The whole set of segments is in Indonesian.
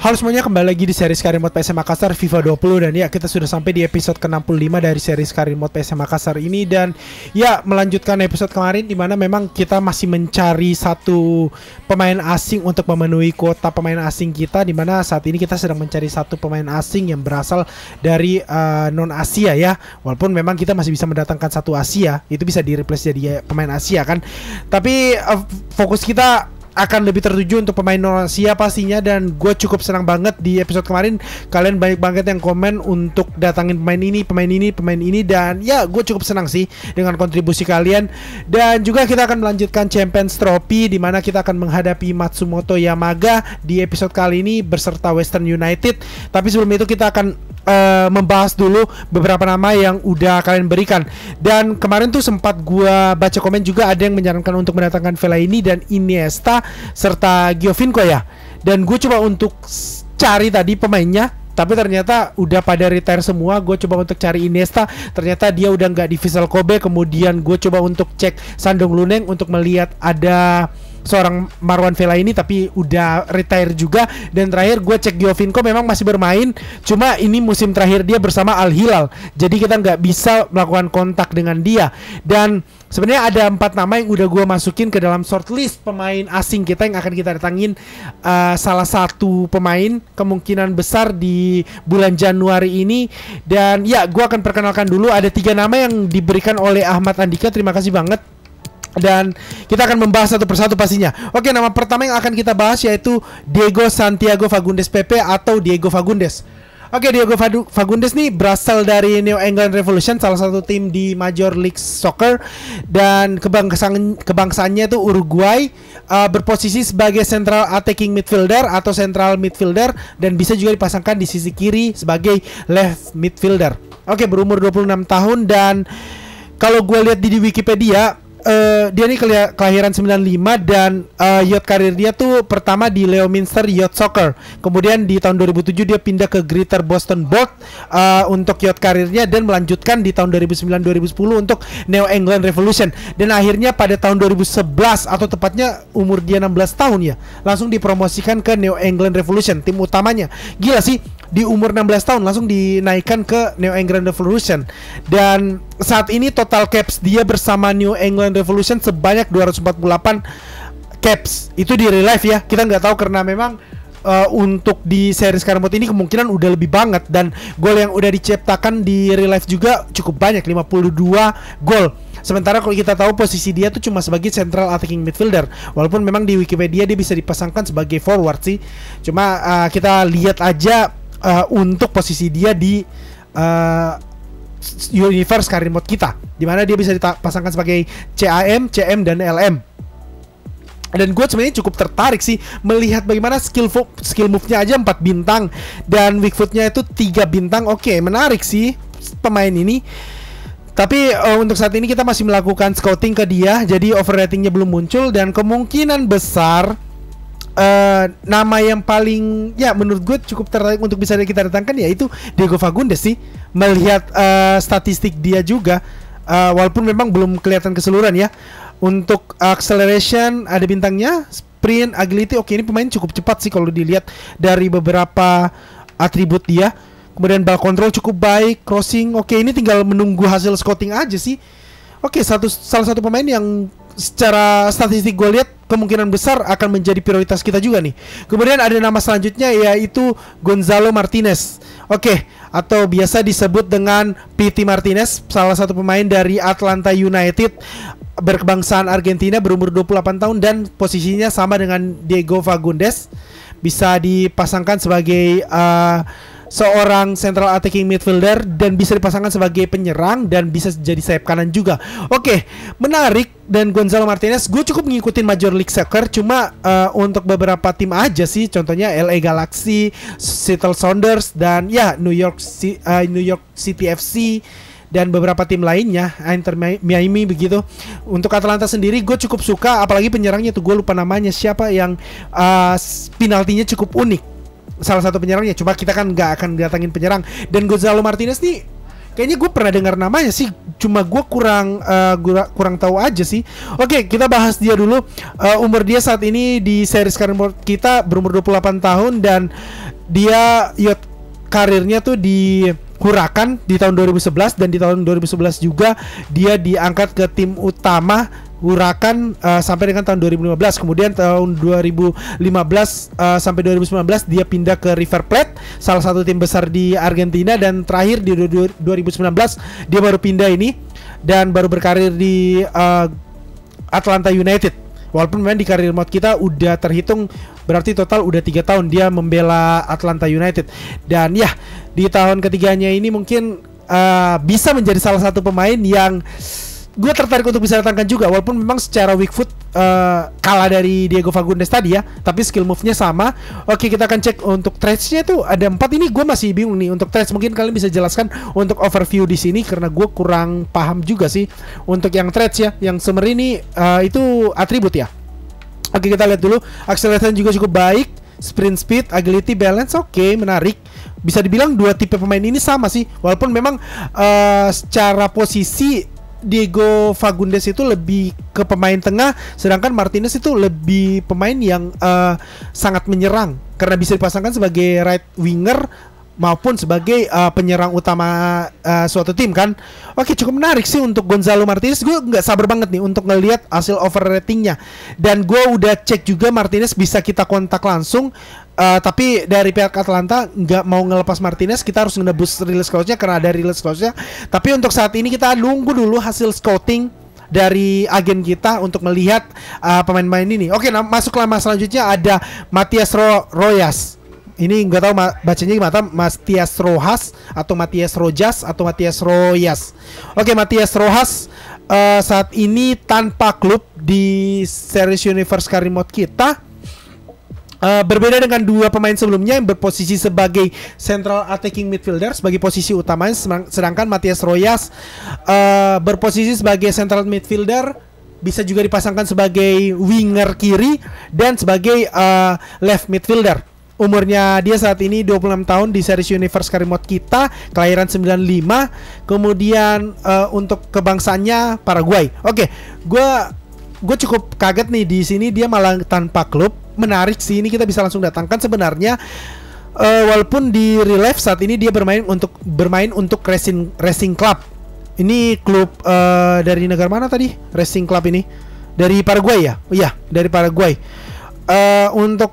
Halo semuanya, kembali lagi di series Karir Mode PSM Makassar FIFA 20. Dan ya, kita sudah sampai di episode ke-65 dari series Karir Mode PSM Makassar ini. Dan ya, melanjutkan episode kemarin, dimana memang kita masih mencari satu pemain asing untuk memenuhi kuota pemain asing kita. Dimana saat ini kita sedang mencari satu pemain asing yang berasal dari non-Asia ya. Walaupun memang kita masih bisa mendatangkan satu Asia, itu bisa di-replace jadi pemain Asia kan. Tapi fokus kita akan lebih tertuju untuk pemain non-Asia pastinya. Dan gue cukup senang banget di episode kemarin kalian banyak banget yang komen untuk datangin pemain ini. Dan ya, gue cukup senang sih dengan kontribusi kalian. Dan juga kita akan melanjutkan Champions Trophy, dimana kita akan menghadapi Matsumoto Yamaga di episode kali ini beserta Western United. Tapi sebelum itu kita akan membahas dulu beberapa nama yang udah kalian berikan. Dan kemarin tuh sempat gua baca komen juga, ada yang menyarankan untuk mendatangkan Fellaini dan Iniesta serta Giovinco ya. Dan gue coba untuk cari tadi pemainnya, tapi ternyata udah pada retire semua. Gue coba untuk cari Iniesta, ternyata dia udah nggak di Vissel Kobe. Kemudian gue coba untuk cek Shandong Luneng untuk melihat ada seorang Marwan Fellaini, tapi udah retire juga. Dan terakhir gue cek Giovinco memang masih bermain, cuma ini musim terakhir dia bersama Al Hilal, jadi kita nggak bisa melakukan kontak dengan dia. Dan sebenarnya ada 4 nama yang udah gue masukin ke dalam shortlist pemain asing kita yang akan kita datangin. Salah satu pemain kemungkinan besar di bulan Januari ini. Dan ya, gue akan perkenalkan dulu. Ada 3 nama yang diberikan oleh Ahmad Andika, terima kasih banget. Dan kita akan membahas satu persatu pastinya. Oke, nama pertama yang akan kita bahas yaitu Diego Santiago Fagundes PP atau Diego Fagundes. Oke, Diego Fagundes nih berasal dari New England Revolution, salah satu tim di Major League Soccer. Dan kebangsaannya itu Uruguay. Berposisi sebagai central attacking midfielder atau central midfielder, dan bisa juga dipasangkan di sisi kiri sebagai left midfielder. Oke, berumur 26 tahun. Dan kalau gue lihat di Wikipedia, dia nih kelahiran 95. Dan yacht karir dia tuh pertama di Leominster Yacht Soccer. Kemudian di tahun 2007 dia pindah ke Greater Boston Bolt untuk yacht karirnya, dan melanjutkan di tahun 2009-2010 untuk New England Revolution. Dan akhirnya pada tahun 2011, atau tepatnya umur dia 16 tahun ya, langsung dipromosikan ke New England Revolution, tim utamanya. Gila sih, di umur 16 tahun langsung dinaikkan ke New England Revolution. Dan saat ini total caps dia bersama New England Revolution sebanyak 248 caps. Itu di real life ya, kita nggak tahu karena memang untuk di series Karir Mode ini kemungkinan udah lebih banget. Dan gol yang udah diciptakan di real life juga cukup banyak, 52 gol. Sementara kalau kita tahu posisi dia tuh cuma sebagai central attacking midfielder, walaupun memang di Wikipedia dia bisa dipasangkan sebagai forward sih. Cuma kita lihat aja untuk posisi dia di universe Karir Mode kita, dimana dia bisa dipasangkan sebagai CAM, CM, dan LM. Dan gue sebenarnya cukup tertarik sih melihat bagaimana skill move-nya aja 4 bintang dan weak foot-nya itu 3 bintang. Oke, menarik sih pemain ini. Tapi untuk saat ini kita masih melakukan scouting ke dia, jadi overratingnya belum muncul. Dan kemungkinan besar nama yang paling ya menurut gue cukup tertarik untuk bisa kita datangkan yaitu Diego Fagundes sih. Melihat statistik dia juga, walaupun memang belum kelihatan keseluruhan ya. Untuk acceleration ada bintangnya, sprint, agility. Oke, ini pemain cukup cepat sih kalau dilihat dari beberapa atribut dia. Kemudian ball control cukup baik, crossing. Oke, ini tinggal menunggu hasil scouting aja sih. Oke, salah satu pemain yang secara statistik gue lihat kemungkinan besar akan menjadi prioritas kita juga nih. Kemudian ada nama selanjutnya yaitu Gonzalo Martinez. Oke, atau biasa disebut dengan PT Martinez, salah satu pemain dari Atlanta United, berkebangsaan Argentina, berumur 28 tahun dan posisinya sama dengan Diego Fagundes. Bisa dipasangkan sebagai seorang central attacking midfielder dan bisa dipasangkan sebagai penyerang dan bisa jadi sayap kanan juga. Oke, menarik. Dan Gonzalo Martinez, gue cukup ngikutin Major League Soccer, cuma untuk beberapa tim aja sih. Contohnya LA Galaxy, Seattle Sounders, dan ya New York City FC, dan beberapa tim lainnya, Inter Miami begitu. Untuk Atlanta sendiri gue cukup suka, apalagi penyerangnya tuh gue lupa namanya siapa, yang penaltinya cukup unik. Salah satu penyerangnya, cuma kita kan nggak akan datangin penyerang. Dan Gonzalo Martinez nih Kayaknya gue pernah dengar namanya sih, cuma gue kurang tahu aja sih. Oke, kita bahas dia dulu. Umur dia saat ini di series karir kita berumur 28 tahun, dan dia karirnya tuh di Huracan di tahun 2011, dan di tahun 2011 juga dia diangkat ke tim utama Huracan sampai dengan tahun 2015. Kemudian tahun 2015 sampai 2019 dia pindah ke River Plate, salah satu tim besar di Argentina, dan terakhir di 2019 dia baru pindah ini dan baru berkarir di Atlanta United. Walaupun memang di karir mode kita udah terhitung, berarti total udah 3 tahun dia membela Atlanta United. Dan ya, di tahun ketiganya ini mungkin bisa menjadi salah satu pemain yang gue tertarik untuk bisa datangkan juga. Walaupun memang secara weak foot kalah dari Diego Fagundez tadi ya, tapi skill move-nya sama. Oke, kita akan cek untuk trades-nya tuh ada 4. Ini gue masih bingung nih untuk trades. Mungkin kalian bisa jelaskan untuk overview di sini, karena gue kurang paham juga sih untuk yang trades ya. Yang summary ini itu atribut ya. Oke, kita lihat dulu. Acceleration juga cukup baik, sprint speed, agility, balance, oke, menarik. Bisa dibilang dua tipe pemain ini sama sih. Walaupun memang secara posisi Diego Fagundez itu lebih ke pemain tengah, sedangkan Martinez itu lebih pemain yang sangat menyerang, karena bisa dipasangkan sebagai right winger maupun sebagai penyerang utama suatu tim kan. Oke, cukup menarik sih untuk Gonzalo Martinez. Gue nggak sabar banget nih untuk ngelihat hasil overratingnya. Dan gue udah cek juga Martinez bisa kita kontak langsung, tapi dari pihak Atlanta nggak mau ngelepas Martinez. Kita harus menebus release clause-nya karena ada release clause-nya. Tapi untuk saat ini kita nunggu dulu hasil scouting dari agen kita untuk melihat pemain-pemain ini. Oke, masuk ke nama selanjutnya ada Matias Rojas. Ini nggak tahu bacanya gimana, Matias Rojas atau Matias Rojas atau Matias Royas. Oke, Matias Rojas saat ini tanpa klub di Series Universe Career Mode kita. Berbeda dengan dua pemain sebelumnya yang berposisi sebagai central attacking midfielder sebagai posisi utamanya, sedangkan Matias Royas berposisi sebagai central midfielder, bisa juga dipasangkan sebagai winger kiri dan sebagai left midfielder. Umurnya dia saat ini 26 tahun di Series Universe Career Mode kita, kelahiran 95. Kemudian untuk kebangsaannya Paraguay. Oke, gue cukup kaget nih di sini dia malah tanpa klub. Menarik sih, ini kita bisa langsung datangkan sebenarnya. Walaupun di real life saat ini dia bermain untuk Racing Club. Ini klub dari negara mana tadi? Racing Club ini dari Paraguay ya? Iya, dari Paraguay. Untuk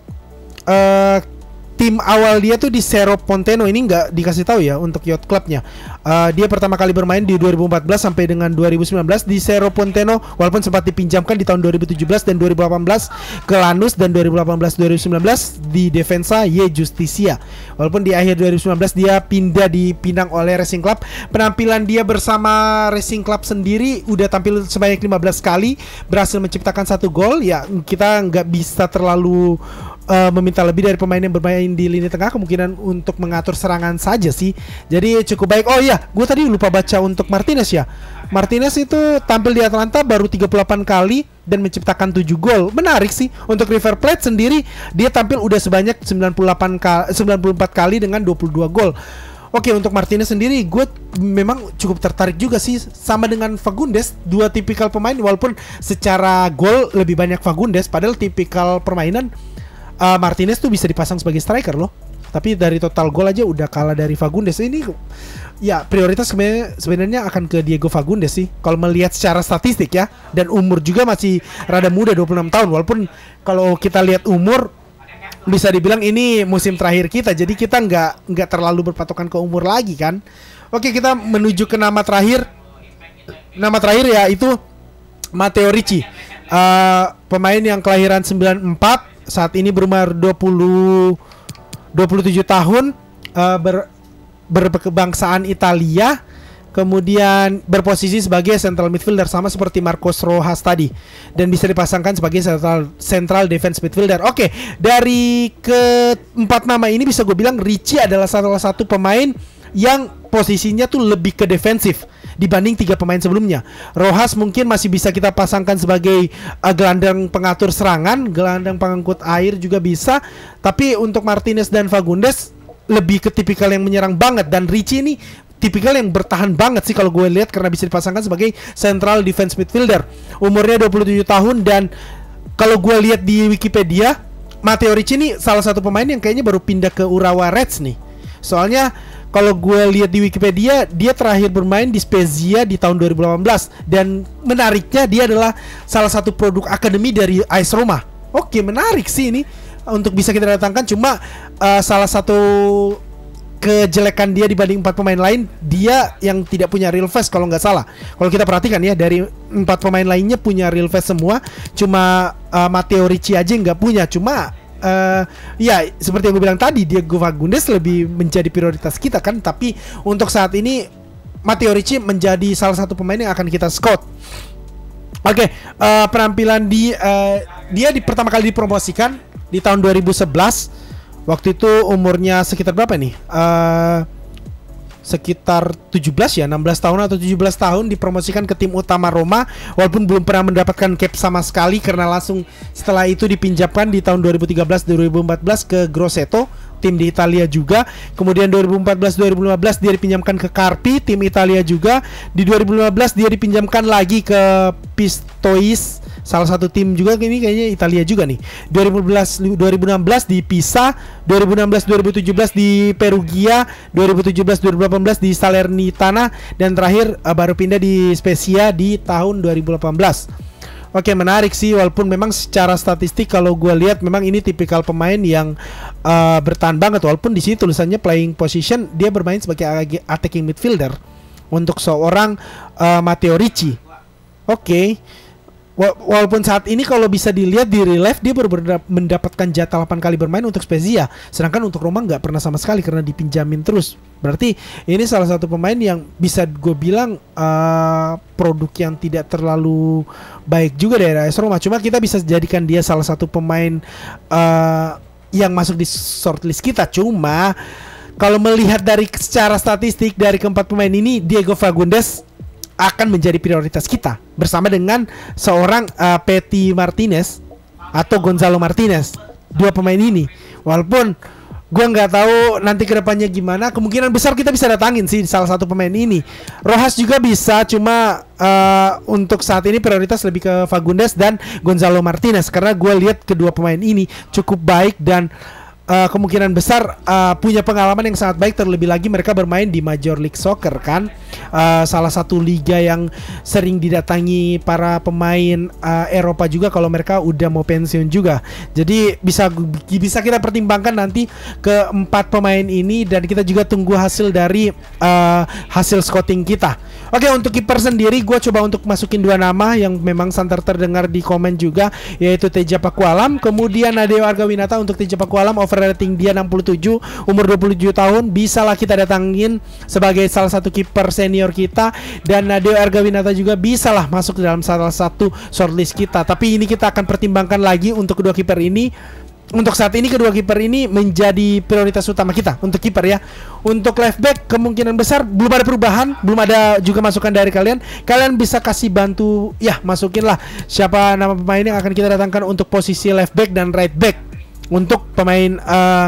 tim awal dia tuh di Cerro Porteño, ini nggak dikasih tahu ya untuk yacht clubnya. Dia pertama kali bermain di 2014 sampai dengan 2019 di Cerro Porteño, walaupun sempat dipinjamkan di tahun 2017 dan 2018 ke Lanús, dan 2018-2019 di Defensa y Justicia. Walaupun di akhir 2019 dia dipinang oleh Racing Club. Penampilan dia bersama Racing Club sendiri udah tampil sebanyak 15 kali, berhasil menciptakan 1 gol. Ya, kita nggak bisa terlalu meminta lebih dari pemain yang bermain di lini tengah, kemungkinan untuk mengatur serangan saja sih. Jadi cukup baik. Oh iya, gue tadi lupa baca untuk Martinez ya. Martinez itu tampil di Atlanta baru 38 kali dan menciptakan 7 gol. Menarik sih. Untuk River Plate sendiri dia tampil udah sebanyak 94 kali dengan 22 gol. Oke, untuk Martinez sendiri gue memang cukup tertarik juga sih, sama dengan Fagundez, dua tipikal pemain. Walaupun secara gol lebih banyak Fagundez, padahal tipikal permainan Martinez tuh bisa dipasang sebagai striker loh. Tapi dari total gol aja udah kalah dari Fagundez. Ini ya prioritas sebenarnya akan ke Diego Fagundez sih, kalau melihat secara statistik ya. Dan umur juga masih rada muda, 26 tahun. Walaupun kalau kita lihat umur, bisa dibilang ini musim terakhir kita, jadi kita nggak terlalu berpatokan ke umur lagi kan. Oke, kita menuju ke nama terakhir. Nama terakhir ya itu Matteo Ricci, pemain yang kelahiran 94, saat ini berumur 27 tahun, berkebangsaan Italia, kemudian berposisi sebagai central midfielder sama seperti Marcos Rojas tadi, dan bisa dipasangkan sebagai central defense midfielder. Oke, dari keempat nama ini bisa gue bilang Ricci adalah salah satu pemain yang posisinya tuh lebih ke defensif dibanding 3 pemain sebelumnya. Rojas mungkin masih bisa kita pasangkan sebagai gelandang pengatur serangan, gelandang pengangkut air juga bisa. Tapi untuk Martinez dan Fagundez lebih ke tipikal yang menyerang banget. Dan Ricci ini tipikal yang bertahan banget sih kalau gue lihat, karena bisa dipasangkan sebagai central defense midfielder. Umurnya 27 tahun, dan kalau gue lihat di Wikipedia, Matteo Ricci ini salah satu pemain yang kayaknya baru pindah ke Urawa Reds nih. Soalnya kalau gue lihat di Wikipedia, dia terakhir bermain di Spezia di tahun 2018, dan menariknya dia adalah salah satu produk akademi dari AS Roma. Oke, menarik sih ini untuk bisa kita datangkan. Cuma salah satu kejelekan dia dibanding 4 pemain lain, dia yang tidak punya real face kalau nggak salah. Kalau kita perhatikan ya, dari 4 pemain lainnya punya real face semua, cuma Matteo Ricci aja nggak punya. Cuma ya seperti yang gue bilang tadi, Diego Fagundez lebih menjadi prioritas kita kan. Tapi untuk saat ini Matteo Ricci menjadi salah satu pemain yang akan kita scout. Oke, penampilan dia pertama kali dipromosikan di tahun 2011. Waktu itu umurnya sekitar berapa nih? Sekitar 17 ya, 16 tahun atau 17 tahun, dipromosikan ke tim utama Roma, walaupun belum pernah mendapatkan cap sama sekali, karena langsung setelah itu dipinjamkan di tahun 2013-2014 ke Grosseto, tim di Italia juga. Kemudian 2014-2015 dia dipinjamkan ke Carpi, tim Italia juga. Di 2015 dia dipinjamkan lagi ke Pistoiese, salah satu tim juga, ini kayaknya Italia juga nih. 2016 di Pisa, 2016-2017 di Perugia, 2017-2018 di Salernitana, dan terakhir baru pindah di Spezia di tahun 2018. Oke, menarik sih, walaupun memang secara statistik kalau gue lihat memang ini tipikal pemain yang bertahan banget, walaupun di sini tulisannya playing position, dia bermain sebagai attacking midfielder untuk seorang Matteo Ricci. Oke. Walaupun saat ini kalau bisa dilihat di relief, dia baru mendapatkan jatah 8 kali bermain untuk Spezia, sedangkan untuk Roma nggak pernah sama sekali karena dipinjamin terus. Berarti ini salah satu pemain yang bisa gue bilang produk yang tidak terlalu baik juga dari AS Roma. Cuma kita bisa jadikan dia salah satu pemain yang masuk di shortlist kita. Cuma kalau melihat dari secara statistik dari keempat pemain ini, Diego Fagundez akan menjadi prioritas kita bersama dengan seorang Peti Martinez atau Gonzalo Martinez. Dua pemain ini, walaupun gue nggak tahu nanti kedepannya gimana, kemungkinan besar kita bisa datangin sih salah satu pemain ini. Rojas juga bisa, cuma untuk saat ini prioritas lebih ke Fagundez dan Gonzalo Martinez, karena gue lihat kedua pemain ini cukup baik dan kemungkinan besar punya pengalaman yang sangat baik, terlebih lagi mereka bermain di Major League Soccer kan, salah satu liga yang sering didatangi para pemain Eropa juga kalau mereka udah mau pensiun juga. Jadi bisa kita pertimbangkan nanti keempat pemain ini, dan kita juga tunggu hasil dari hasil scouting kita. Oke, untuk kiper sendiri gue coba untuk masukin 2 nama yang memang santer terdengar di komen juga, yaitu Teja Pakualam, kemudian Nadeo Argawinata. Untuk Teja Pakualam over rating dia 67, umur 27 tahun, bisalah kita datangin sebagai salah satu kiper senior kita, dan Nadeo Argawinata juga bisalah masuk dalam salah satu shortlist kita. Tapi ini kita akan pertimbangkan lagi untuk kedua kiper ini. Untuk saat ini kedua kiper ini menjadi prioritas utama kita untuk kiper ya. Untuk left back kemungkinan besar belum ada perubahan, belum ada juga masukan dari kalian. Kalian bisa kasih bantu ya, masukin lah siapa nama pemain yang akan kita datangkan untuk posisi left back dan right back untuk pemain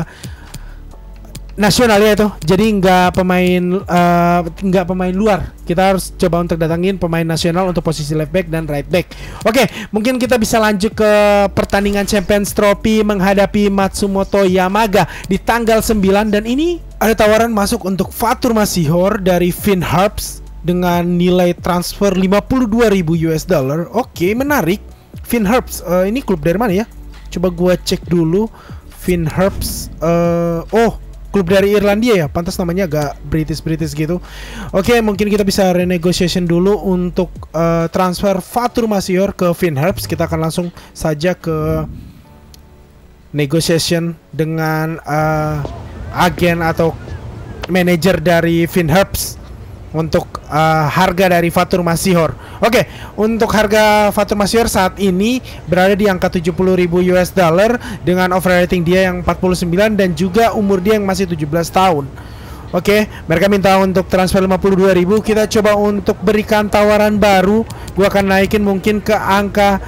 nasional ya itu. Jadi nggak pemain luar. Kita harus coba untuk datangin pemain nasional untuk posisi left back dan right back. Oke, mungkin kita bisa lanjut ke pertandingan Champions Trophy menghadapi Matsumoto Yamaga di tanggal 9, dan ini ada tawaran masuk untuk Fatur Masihor dari Finn Harps dengan nilai transfer 52.000 US dollar. Oke, menarik. Finn Harps ini klub dari mana ya? Coba gua cek dulu. Finn Harps klub dari Irlandia ya, pantas namanya agak British gitu. Oke, mungkin kita bisa renegotiation dulu untuk transfer Fatur Masihor ke Finn Harps. Kita akan langsung saja ke negotiation dengan agen atau manajer dari Finn Harps untuk harga dari Fatur Masihor. Oke, untuk harga Fatur Masihor saat ini berada di angka 70.000 US dollar dengan over rating dia yang 49 dan juga umur dia yang masih 17 tahun. Oke, mereka minta untuk transfer 52.000. Kita coba untuk berikan tawaran baru. Gua akan naikin mungkin ke angka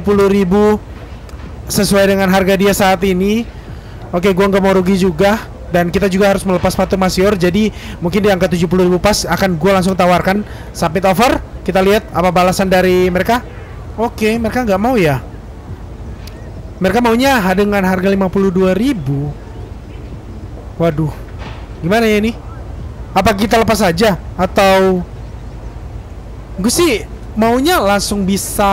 70.000 sesuai dengan harga dia saat ini. Oke, gua nggak mau rugi juga. dan kita juga harus melepas Fatur Masior. Jadi mungkin di angka 70.000 pas akan gue langsung tawarkan submit offer. Kita lihat apa balasan dari mereka. Oke, mereka nggak mau ya. Mereka maunya dengan harga 52.000. Waduh, gimana ya ini? Apa kita lepas aja atau gue sih maunya langsung bisa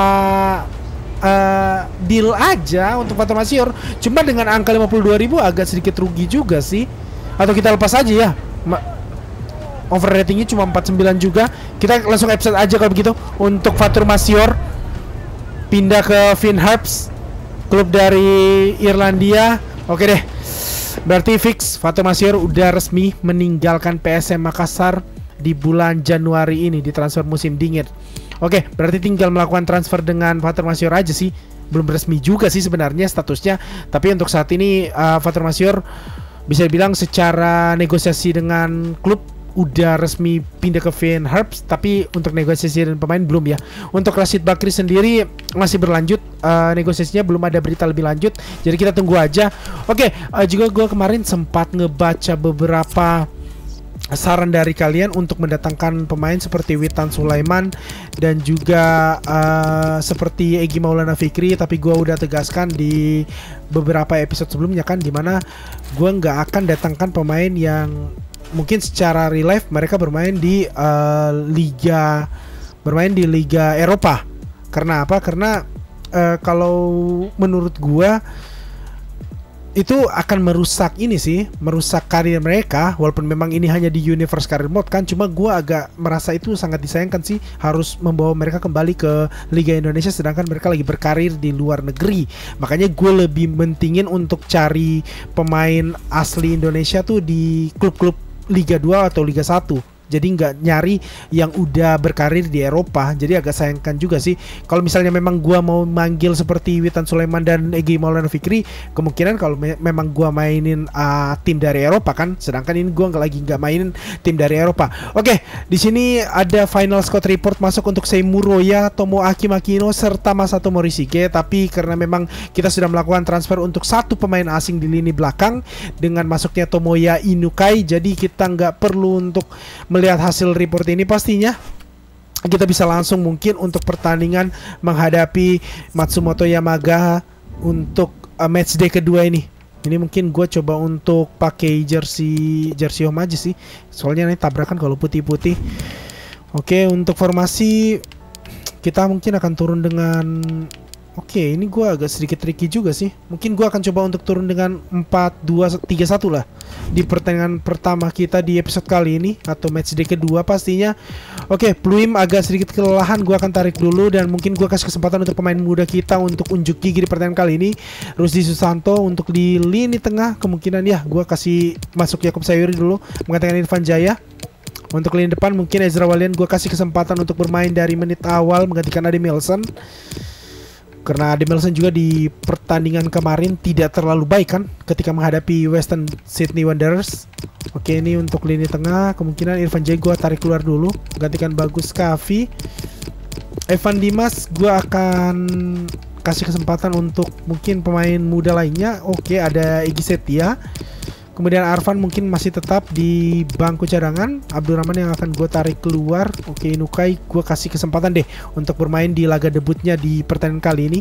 deal aja untuk Fatur Masior. Cuma dengan angka 52.000 agak sedikit rugi juga sih. Atau kita lepas aja ya. Overratingnya cuma 49 juga. Kita langsung upset aja kalau begitu untuk Fatur Masior. Pindah ke Finn Harps, klub dari Irlandia. Oke deh. Berarti fix Fatur Masior udah resmi meninggalkan PSM Makassar di bulan Januari ini di transfer musim dingin. Oke, berarti tinggal melakukan transfer dengan Fatur Masior aja sih. Belum resmi juga sih sebenarnya statusnya. Tapi untuk saat ini Fatur Masior bisa dibilang secara negosiasi dengan klub udah resmi pindah ke Finn Harps. Tapi untuk negosiasi dengan pemain belum ya. Untuk Rashid Bakri sendiri masih berlanjut negosiasinya, belum ada berita lebih lanjut. Jadi kita tunggu aja. Oke, juga gue kemarin sempat ngebaca beberapa saran dari kalian untuk mendatangkan pemain seperti Witan Sulaiman dan juga seperti Egy Maulana Fikri. Tapi gue udah tegaskan di beberapa episode sebelumnya kan, dimana gue nggak akan datangkan pemain yang mungkin secara real life mereka bermain di Liga Eropa. Karena apa? Karena kalau menurut gue itu akan merusak ini sih, merusak karir mereka. Walaupun memang ini hanya di Universe Career Mode kan, cuma gue agak merasa itu sangat disayangkan sih, harus membawa mereka kembali ke Liga Indonesia sedangkan mereka lagi berkarir di luar negeri. Makanya gue lebih mentingin untuk cari pemain asli Indonesia tuh di klub-klub Liga 2 atau Liga 1. Jadi nggak nyari yang udah berkarir di Eropa. Jadi agak sayangkan juga sih. Kalau misalnya memang gua mau manggil seperti Witan Sulaiman dan Egy Maulana Fikri, kemungkinan kalau memang gua mainin tim dari Eropa kan. Sedangkan ini gua nggak mainin tim dari Eropa. Oke, di sini ada final squad report masuk untuk Seimuroya, Tomoaki Makino serta Masato Morishige. Tapi karena memang kita sudah melakukan transfer untuk satu pemain asing di lini belakang dengan masuknya Tomoya Inukai, jadi kita nggak perlu untuk melihat hasil report ini. Pastinya kita bisa langsung mungkin untuk pertandingan menghadapi Matsumoto Yamaga untuk match day kedua ini. Ini mungkin gue coba untuk pakai jersey home aja sih, soalnya ini tabrakan kalau putih-putih. Oke, untuk formasi kita mungkin akan turun dengan ini gue agak sedikit tricky juga sih. Mungkin gue akan coba untuk turun dengan 4-2-3-1 lah di pertandingan pertama kita di episode kali ini atau match day kedua pastinya. Oke, Pluim agak sedikit kelelahan, gue akan tarik dulu dan mungkin gue kasih kesempatan untuk pemain muda kita untuk unjuk gigi di pertandingan kali ini. Rusdi Susanto untuk di lini tengah, kemungkinan ya gue kasih masuk Yakob Sayuri dulu menggantikan Irfan Jaya. Untuk lini depan mungkin Ezra Walian gue kasih kesempatan untuk bermain dari menit awal menggantikan Adi Melson. Karena Adi Melson juga di pertandingan kemarin tidak terlalu baik kan ketika menghadapi Western Sydney Wanderers. Oke, ini untuk lini tengah kemungkinan Irfan Jaya gue tarik keluar dulu, gantikan Bagus Kavi. Evan Dimas gue akan kasih kesempatan untuk mungkin pemain muda lainnya. Oke, ada Egy Setia. Kemudian Arfan mungkin masih tetap di bangku cadangan. Abdurrahman yang akan gue tarik keluar. Oke, Inukai gue kasih kesempatan deh untuk bermain di laga debutnya di pertandingan kali ini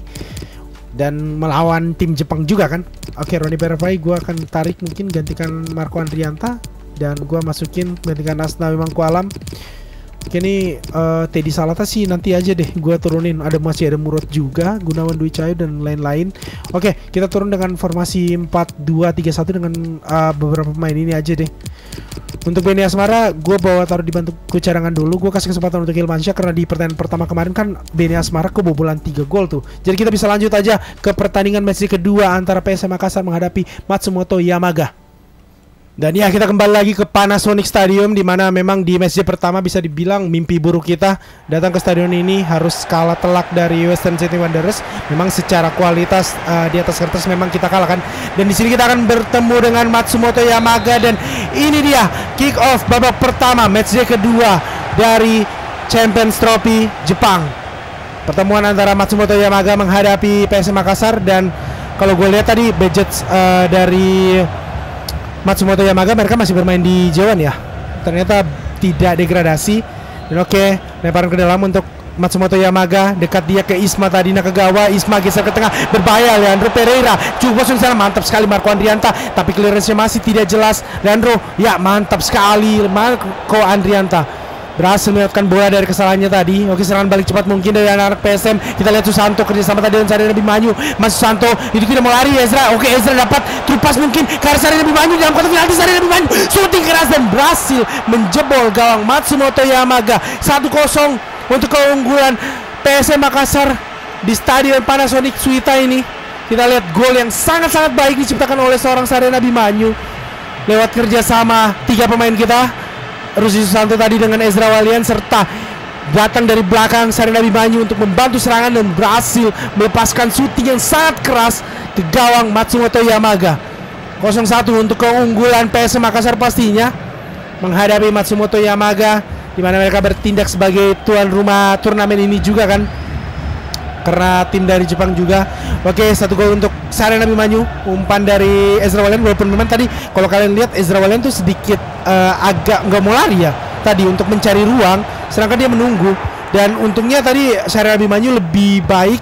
dan melawan tim Jepang juga kan. Oke, Roni Berfai gue akan tarik mungkin gantikan Marco Andrianta dan gue masukin gantikan Asnawi Mangkualam. Oke, ini Teddy Salata sih nanti aja deh gue turunin. Masih ada Murad juga, Gunawan Dwi Cahyo dan lain-lain. Oke, kita turun dengan formasi 4-2-3-1 dengan beberapa pemain ini aja deh. Untuk Benny Asmara gue bawa taruh di bangku cadangan dulu. Gue kasih kesempatan untuk Ilmansyah karena di pertandingan pertama kemarin kan Benny Asmara kebobolan 3 gol tuh. Jadi kita bisa lanjut aja ke pertandingan match kedua antara PSM Makassar menghadapi Matsumoto Yamaga. Dan ya, kita kembali lagi ke Panasonic Stadium, di mana memang di match pertama bisa dibilang mimpi buruk kita datang ke stadion ini harus kalah telak dari Western Sydney Wanderers. Memang secara kualitas di atas kertas memang kita kalah kan. Dan di sini kita akan bertemu dengan Matsumoto Yamaga dan ini dia kick off babak pertama match day kedua dari Champions Trophy Jepang. Pertemuan antara Matsumoto Yamaga menghadapi PSM Makassar dan kalau gue lihat tadi budget dari Matsumoto Yamaga, mereka masih bermain di J1 ya. Ternyata tidak degradasi. Dan oke, lemparan ke dalam untuk Matsumoto Yamaga, dekat dia ke Isma tadi, Nakagawa. Isma geser ke tengah, berbahaya. Leandro Pereira cukup kosong di sana, mantap sekali Marco Andrianta, tapi clearance-nya masih tidak jelas. Leandro, ya mantap sekali Marco Andrianta, berhasil melewatkan bola dari kesalahannya tadi. Oke, serangan balik cepat mungkin dari anak-anak PSM. Kita lihat Susanto kerjasama tadi dengan Sarina Abimanyu. Mas Susanto itu tidak mau lari. Ezra, oke, Ezra dapat true pass mungkin ke arah Sarina Abimanyu dalam kotak penalti. Sarina Abimanyu shooting keras dan berhasil menjebol gawang Matsumoto Yamaga. 1-0 untuk keunggulan PSM Makassar di Stadion Panasonic Suita ini. Kita lihat gol yang sangat-sangat baik diciptakan oleh seorang Sarina Abimanyu lewat kerjasama 3 pemain kita, Rusdi Susanto tadi dengan Ezra Walian, serta datang dari belakang Sarina Abimanyu untuk membantu serangan dan berhasil melepaskan shooting yang sangat keras ke gawang Matsumoto Yamaga. 0-1 untuk keunggulan PSM Makassar pastinya menghadapi Matsumoto Yamaga, di mana mereka bertindak sebagai tuan rumah turnamen ini juga kan, karena tim dari Jepang juga. Oke, 1 gol untuk Sarina Abimanyu, umpan dari Ezra Walian. Walaupun memang tadi kalau kalian lihat Ezra Walian tuh sedikit agak nggak mau lari ya tadi untuk mencari ruang, sedangkan dia menunggu. Dan untungnya tadi Sarina Abimanyu lebih baik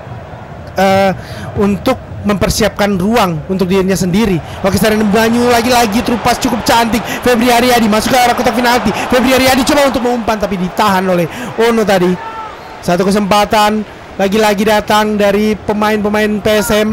untuk mempersiapkan ruang untuk dirinya sendiri. Oke, Sarina Abimanyu lagi-lagi true pass cukup cantik. Febri Haryadi masuk ke arah kotak penalti. Febri Haryadi coba untuk mengumpan tapi ditahan oleh Ono tadi. Satu kesempatan lagi-lagi datang dari pemain-pemain PSM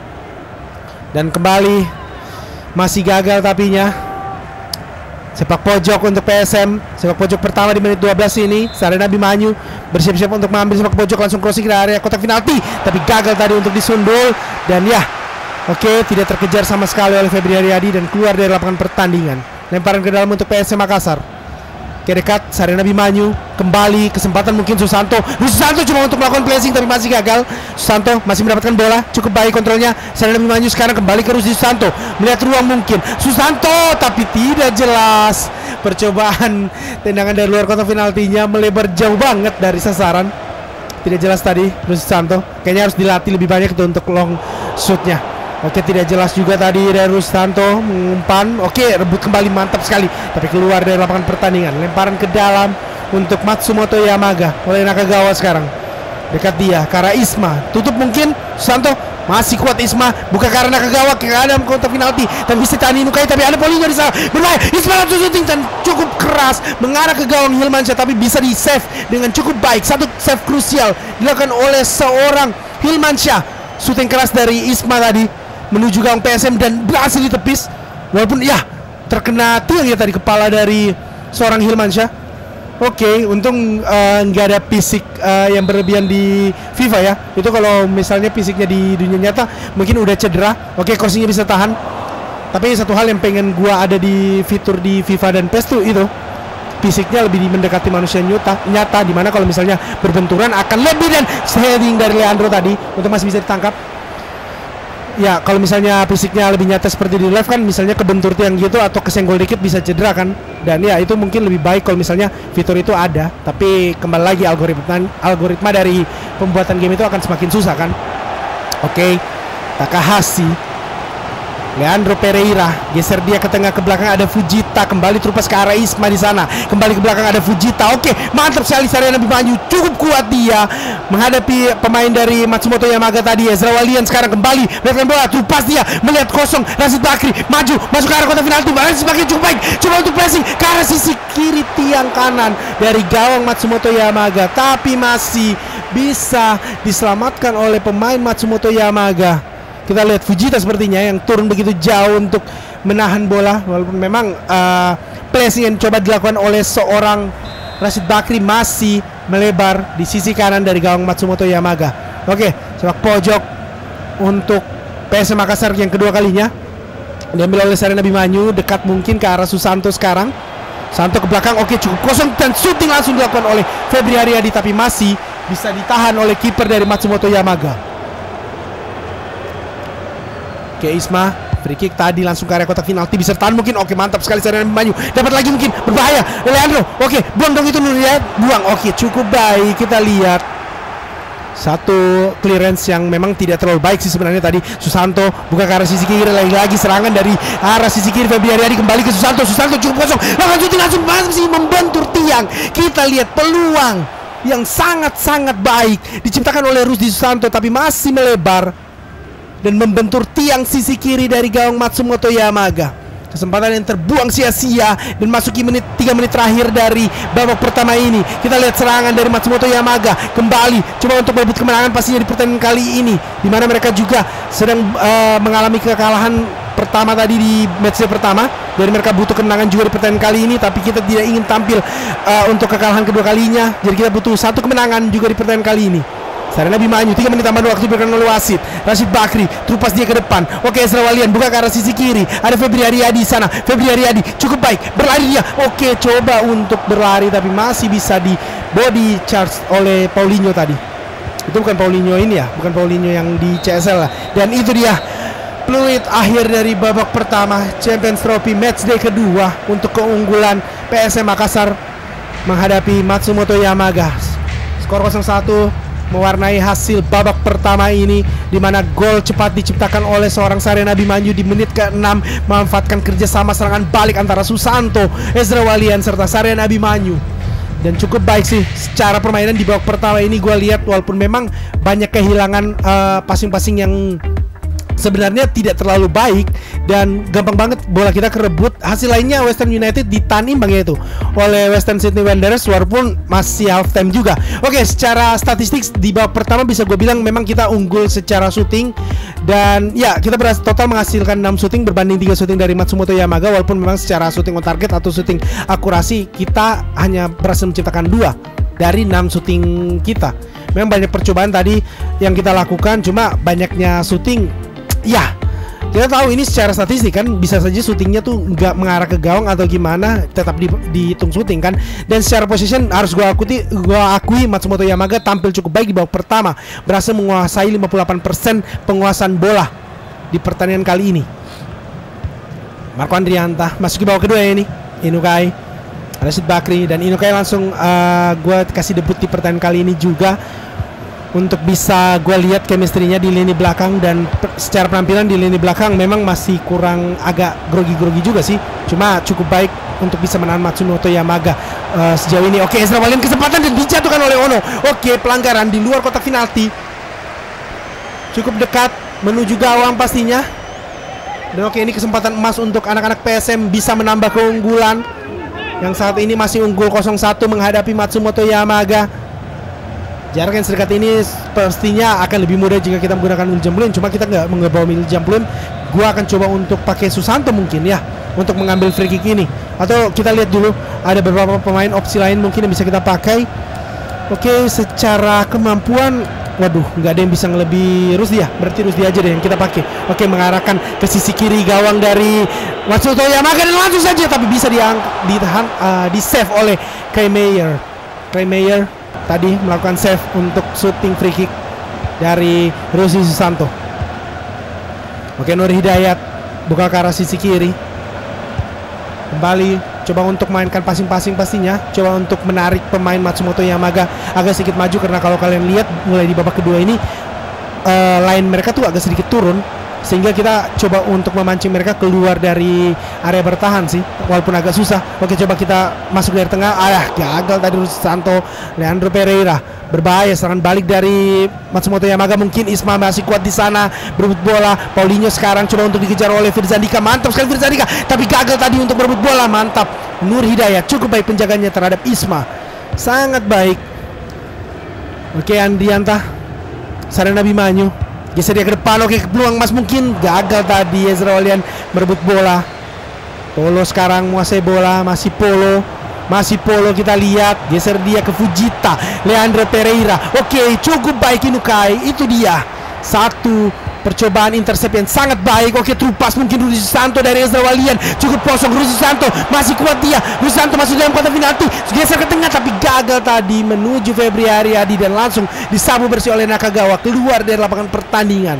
dan kembali masih gagal tapinya. Sepak pojok untuk PSM, sepak pojok pertama di menit 12 ini. Sarina Abimanyu bersiap-siap untuk mengambil sepak pojok, langsung crossing ke area kotak penalti, tapi gagal tadi untuk disundul. Dan ya, oke, tidak terkejar sama sekali oleh Febri Haryadi dan keluar dari lapangan pertandingan. Lemparan ke dalam untuk PSM Makassar. Ke dekat Sarina Abimanyu, kembali kesempatan mungkin Susanto. Susanto cuma untuk melakukan placing tapi masih gagal. Susanto masih mendapatkan bola, cukup baik kontrolnya. Sarina Abimanyu sekarang kembali ke Rusdi Susanto, melihat ruang mungkin Susanto, tapi tidak jelas. Percobaan tendangan dari luar kotak penaltinya melebar jauh banget dari sasaran. Tidak jelas tadi Rusdi Susanto, kayaknya harus dilatih lebih banyak itu untuk long shootnya. Oke, tidak jelas juga tadi dari Rustanto mengumpan. Oke, rebut kembali, mantap sekali, tapi keluar dari lapangan pertandingan. Lemparan ke dalam untuk Matsumoto Yamaga oleh Nakagawa sekarang. Dekat dia, ke arah Isma. Tutup mungkin, Susanto masih kuat. Isma buka ke arah Nakagawa, ke dalam kotak penalti dan bisa tani Nukai, tapi ada Polinyo di sana. Berbahaya, Isma langsung shooting dan cukup keras mengarah ke gawang Hilmansyah, tapi bisa di save dengan cukup baik. Satu save krusial dilakukan oleh seorang Hilmansyah. Shooting keras dari Isma tadi menuju gawang PSM dan berhasil ditepis. Walaupun ya terkena tiang ya tadi kepala dari seorang Hilmansyah. Oke, untung nggak ada fisik yang berlebihan di FIFA ya. Itu kalau misalnya fisiknya di dunia nyata mungkin udah cedera. Oke, crossingnya bisa tahan. Tapi satu hal yang pengen gua ada di fitur di FIFA dan PES tuh itu fisiknya lebih mendekati manusia nyata, dimana kalau misalnya berbenturan akan lebih, dan heading dari Leandro tadi untuk masih bisa ditangkap. Ya, kalau misalnya fisiknya lebih nyata seperti di live kan, misalnya kebentur tiang gitu atau kesenggol dikit bisa cedera kan. Dan ya itu mungkin lebih baik kalau misalnya fitur itu ada. Tapi kembali lagi algoritma dari pembuatan game itu akan semakin susah kan. Oke, Takahashi, Leandro Pereira geser dia ke tengah, ke belakang ada Fujita, kembali terupas ke arah Isma di sana, kembali ke belakang ada Fujita. Oke, mantap sekali Sarina Abimanyu, cukup kuat dia menghadapi pemain dari Matsumoto Yamaga tadi. Ezra Walian sekarang kembali melihat bola, terupas dia melihat kosong. Rashid Bakri maju masuk ke arah kotak penalti. Rashid Bakri cukup baik, coba untuk pressing ke arah sisi kiri tiang kanan dari gawang Matsumoto Yamaga, tapi masih bisa diselamatkan oleh pemain Matsumoto Yamaga. Kita lihat Fujita sepertinya yang turun begitu jauh untuk menahan bola. Walaupun memang placing yang coba dilakukan oleh seorang Rashid Bakri masih melebar di sisi kanan dari gawang Matsumoto Yamaga. Oke, sepak pojok untuk PSM Makassar yang kedua kalinya diambil oleh Sarina Abimanyu, dekat mungkin ke arah Susanto sekarang. Santo ke belakang, oke, cukup kosong dan shooting langsung dilakukan oleh Febri Haryadi, tapi masih bisa ditahan oleh kiper dari Matsumoto Yamaga. Oke, Isma, free kick tadi langsung ke area kotak penalti, bisa tahan mungkin. Oke, mantap sekali Sarina Abimanyu, dapat lagi mungkin, berbahaya Leandro. Oke, buang dong itu Nuriyad, buang. Oke, cukup baik. Kita lihat Satu clearance yang memang tidak terlalu baik sih sebenarnya tadi. Susanto buka ke arah sisi kiri, lagi-lagi serangan dari arah sisi kiri. Febri Haryadi kembali ke Susanto. Susanto cukup kosong, langsung masih membentur tiang. Kita lihat peluang yang sangat-sangat baik diciptakan oleh Rusdi Susanto, tapi masih melebar dan membentur tiang sisi kiri dari gawang Matsumoto Yamaga. Kesempatan yang terbuang sia-sia dan masuki 3 menit terakhir dari babak pertama ini. Kita lihat serangan dari Matsumoto Yamaga kembali coba untuk merebut kemenangan pastinya di pertandingan kali ini, di mana mereka juga sedang mengalami kekalahan pertama tadi di matchday pertama. Jadi mereka butuh kemenangan juga di pertandingan kali ini, tapi kita tidak ingin tampil untuk kekalahan kedua kalinya. Jadi kita butuh satu kemenangan juga di pertandingan kali ini. Sarena Abimanyu 3 menit tambahan waktu diberikan oleh wasit. Rashid Bakri terupas dia ke depan. Oke, Ezra Walian buka ke arah sisi kiri. Ada Febri Haryadi di sana. Febri Haryadi cukup baik, berlari dia. Oke, coba untuk berlari tapi masih bisa di body charge oleh Paulinho tadi. Itu bukan Paulinho ini ya, bukan Paulinho yang di CSL lah. Dan itu dia peluit akhir dari babak pertama Champions Trophy matchday kedua untuk keunggulan PSM Makassar menghadapi Matsumoto Yamaga. Skor 0-1 mewarnai hasil babak pertama ini, di mana gol cepat diciptakan oleh seorang Sarena Abimanyu di menit ke-6, memanfaatkan kerjasama serangan balik antara Susanto, Ezra Walian serta Sarena Abimanyu. Dan cukup baik sih secara permainan di babak pertama ini gue lihat, walaupun memang banyak kehilangan passing-passing yang sebenarnya tidak terlalu baik dan gampang banget bola kita kerebut. Hasil lainnya Western United ditahan imbang yaitu oleh Western Sydney Wanderers walaupun masih half time juga. Oke, secara statistik di babak pertama bisa gue bilang memang kita unggul secara shooting, dan ya kita total menghasilkan 6 shooting berbanding 3 shooting dari Matsumoto Yamaga, walaupun memang secara shooting on target atau shooting akurasi kita hanya berhasil menciptakan 2 dari 6 shooting kita. Memang banyak percobaan tadi yang kita lakukan, cuma banyaknya shooting. Ya, kita tahu ini secara statistik kan bisa saja syutingnya tuh nggak mengarah ke gawang atau gimana, tetap dihitung syuting kan. Dan secara position harus gua akui Matsumoto Yamaga tampil cukup baik di babak pertama, berhasil menguasai 58% penguasaan bola di pertandingan kali ini. Marco Andrianta masuk ke babak kedua ya ini. Inukai, Rashid Bakri, dan Inukai langsung gua kasih debut di pertandingan kali ini juga, untuk bisa gue lihat chemistry-nya di lini belakang. Dan secara penampilan di lini belakang memang masih kurang, agak grogi-grogi juga sih, cuma cukup baik untuk bisa menahan Matsumoto Yamaga sejauh ini. Oke, Ezra Walian kesempatan dan dijatuhkan oleh Ono. Oke, pelanggaran di luar kotak penalti, cukup dekat menuju gawang pastinya. Dan oke, ini kesempatan emas untuk anak-anak PSM bisa menambah keunggulan yang saat ini masih unggul 0-1 menghadapi Matsumoto Yamaga. Jarak yang sedekat ini pastinya akan lebih mudah jika kita menggunakan William Blum. Cuma kita nggak membawa William Blum. Gua akan coba untuk pakai Susanto mungkin ya, untuk mengambil free kick ini. Atau kita lihat dulu ada beberapa pemain opsi lain mungkin yang bisa kita pakai. Oke, secara kemampuan, waduh, nggak ada yang bisa ngelebi Rusdi ya. Berarti Rusdi aja deh yang kita pakai. Oke, mengarahkan ke sisi kiri gawang dari Matsumoto Yamaga dan langsung saja, tapi bisa ditahan, di save oleh Kai Meyer. Kai Meyer tadi melakukan save untuk shooting free kick dari Rusdi Susanto. Oke, Nur Hidayat buka ke arah sisi kiri, kembali coba untuk mainkan passing-passing pastinya, coba untuk menarik pemain Matsumoto Yamaga agak sedikit maju, karena kalau kalian lihat mulai di babak kedua ini line mereka tuh agak sedikit turun, sehingga kita coba untuk memancing mereka keluar dari area bertahan sih, walaupun agak susah. Oke, coba kita masuk dari tengah. Gagal tadi Susanto. Leandro Pereira berbahaya, serangan balik dari Matsumoto Yamaga. Mungkin Isma masih kuat di sana berebut bola. Paulinho sekarang coba untuk dikejar oleh Firzandika. Mantap sekali Firzandika, tapi gagal tadi untuk berebut bola. Mantap Nur Hidayat, cukup baik penjaganya terhadap Isma, sangat baik. Oke, Andrianta, Sarena Abimanyu geser dia ke depan. Oke, peluang emas mungkin, gagal tadi. Ezra Walian merebut bola. Polo sekarang menguasai bola, masih Polo kita lihat, geser dia ke Fujita. Leandro Pereira. Oke, cukup baik Inukai. Itu dia satu percobaan intercept yang sangat baik. Oke, true pass mungkin Rusdi Susanto dari Ezra Walian, cukup kosong. Rusdi Susanto masih kuat dia. Rusdi Susanto masuk dalam kotak penalti, geser ke tengah tapi gagal tadi menuju Febri Haryadi dan langsung disapu bersih oleh Nakagawa, keluar dari lapangan pertandingan.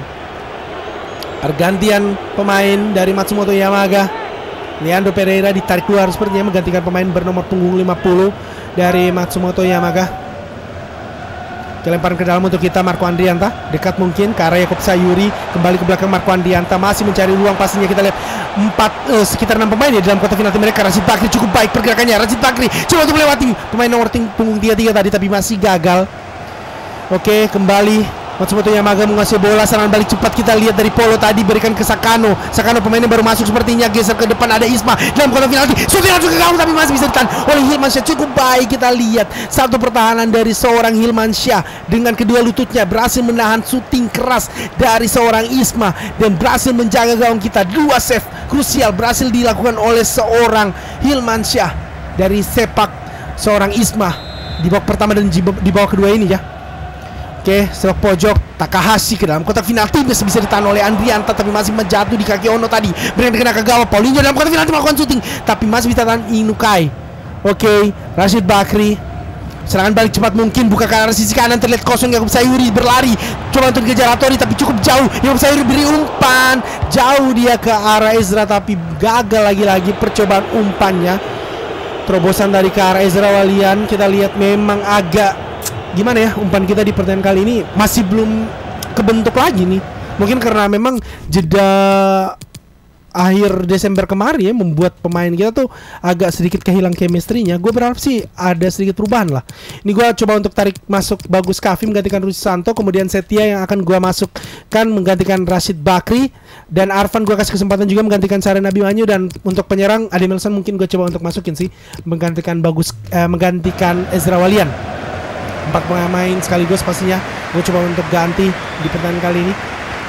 Pergantian pemain dari Matsumoto Yamaga. Leandro Pereira ditarik keluar sepertinya menggantikan pemain bernomor punggung 50 dari Matsumoto Yamaga. Lemparan ke dalam untuk kita Marco Andrianta, dekat mungkin ke arah Yakob Sayuri, kembali ke belakang Marco Andrianta, masih mencari ruang pastinya. Kita lihat sekitar 6 pemain ya dalam kotak penalti mereka. Rashid Bakri cukup baik pergerakannya, Rashid Bakri coba untuk melewati pemain nomor punggung 33 tadi tapi masih gagal. Oke, kembali Matsumoto Yamaga menguasai bola, serangan balik cepat kita lihat dari Polo tadi, berikan ke Sakano. Sakano pemainnya baru masuk sepertinya, geser ke depan ada Isma dalam kotak penalti, shooting langsung ke gawang tapi masih bisa ditahan oleh Hilmansyah. Cukup baik kita lihat satu pertahanan dari seorang Hilmansyah dengan kedua lututnya berhasil menahan shooting keras dari seorang Isma dan berhasil menjaga gawang kita. 2 save krusial berhasil dilakukan oleh seorang Hilmansyah dari sepak seorang Isma di babak pertama dan di babak kedua ini ya. Oke, sepak pojok Takahashi ke dalam kotak penalti bisa ditahan oleh Andrianta tapi masih menjatuh di kaki Ono tadi. Berikan kena ke gawang, Paulinho dalam kotak penalti melakukan shooting tapi masih bisa tahan Inukai. Oke, Rashid Bakri serangan balik cepat mungkin, buka ke arah sisi kanan, terlihat kosong. Yakob Sayuri berlari coba untuk dikejar Hattori tapi cukup jauh. Yakob Sayuri beri umpan jauh dia ke arah Ezra tapi gagal lagi-lagi percobaan umpannya. Terobosan dari ke arah Ezra Walian, kita lihat memang agak gimana ya, umpan kita di pertandingan kali ini masih belum kebentuk lagi nih. Mungkin karena memang jeda akhir Desember kemarin ya membuat pemain kita tuh agak sedikit kehilang chemistry-nya. Gue berharap sih ada sedikit perubahan lah. Ini gue coba untuk tarik masuk Bagus Kavi menggantikan Rusi Santo, kemudian Setia yang akan gue masukkan menggantikan Rashid Bakri, dan Arfan gue kasih kesempatan juga menggantikan Saren Abimanyu, dan untuk penyerang Ade Milson mungkin gue coba untuk masukin sih menggantikan menggantikan Ezra Walian. 4 pemain sekaligus pastinya gue coba untuk ganti di pertandingan kali ini.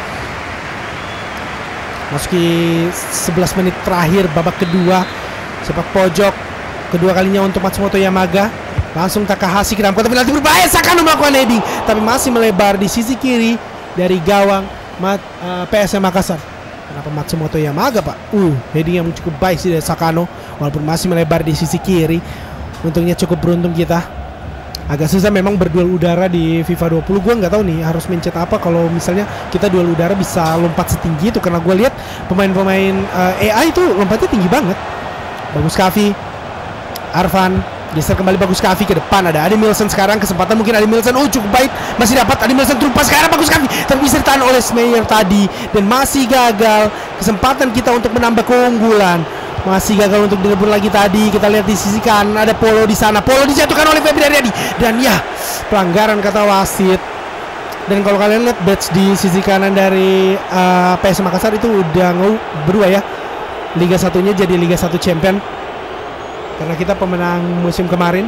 Masuki 11 menit terakhir babak kedua, sepak pojok kedua kalinya untuk Matsumoto Yamaga. Langsung Takahashi ke dalam kotak penalti berbahaya, Sakano melakukan heading tapi masih melebar di sisi kiri dari gawang PSM Makassar. Kenapa Matsumoto Yamaga pak? Heading yang cukup baik sih dari Sakano walaupun masih melebar di sisi kiri. Untungnya cukup beruntung kita. Agak susah memang berduel udara di FIFA 20. Gue nggak tahu nih harus mencet apa kalau misalnya kita duel udara bisa lompat setinggi itu, karena gue lihat pemain-pemain AI itu lompatnya tinggi banget. Bagus Kavi, Arfan geser kembali Bagus Kavi ke depan, ada Ade Milson sekarang, kesempatan mungkin Ade Milson. Cukup baik masih dapat Ade Milson, terlepas sekarang Bagus Kavi tapi bisa ditahan oleh Smeyer tadi dan masih gagal kesempatan kita untuk menambah keunggulan. Masih gagal untuk direbut lagi tadi. Kita lihat di sisi kanan ada Polo di sana. Polo dijatuhkan oleh Febri Aryadi dan ya pelanggaran kata wasit. Dan kalau kalian lihat badge di sisi kanan dari PSM Makassar itu udah berubah ya. Liga 1-nya jadi Liga 1 Champion karena kita pemenang musim kemarin.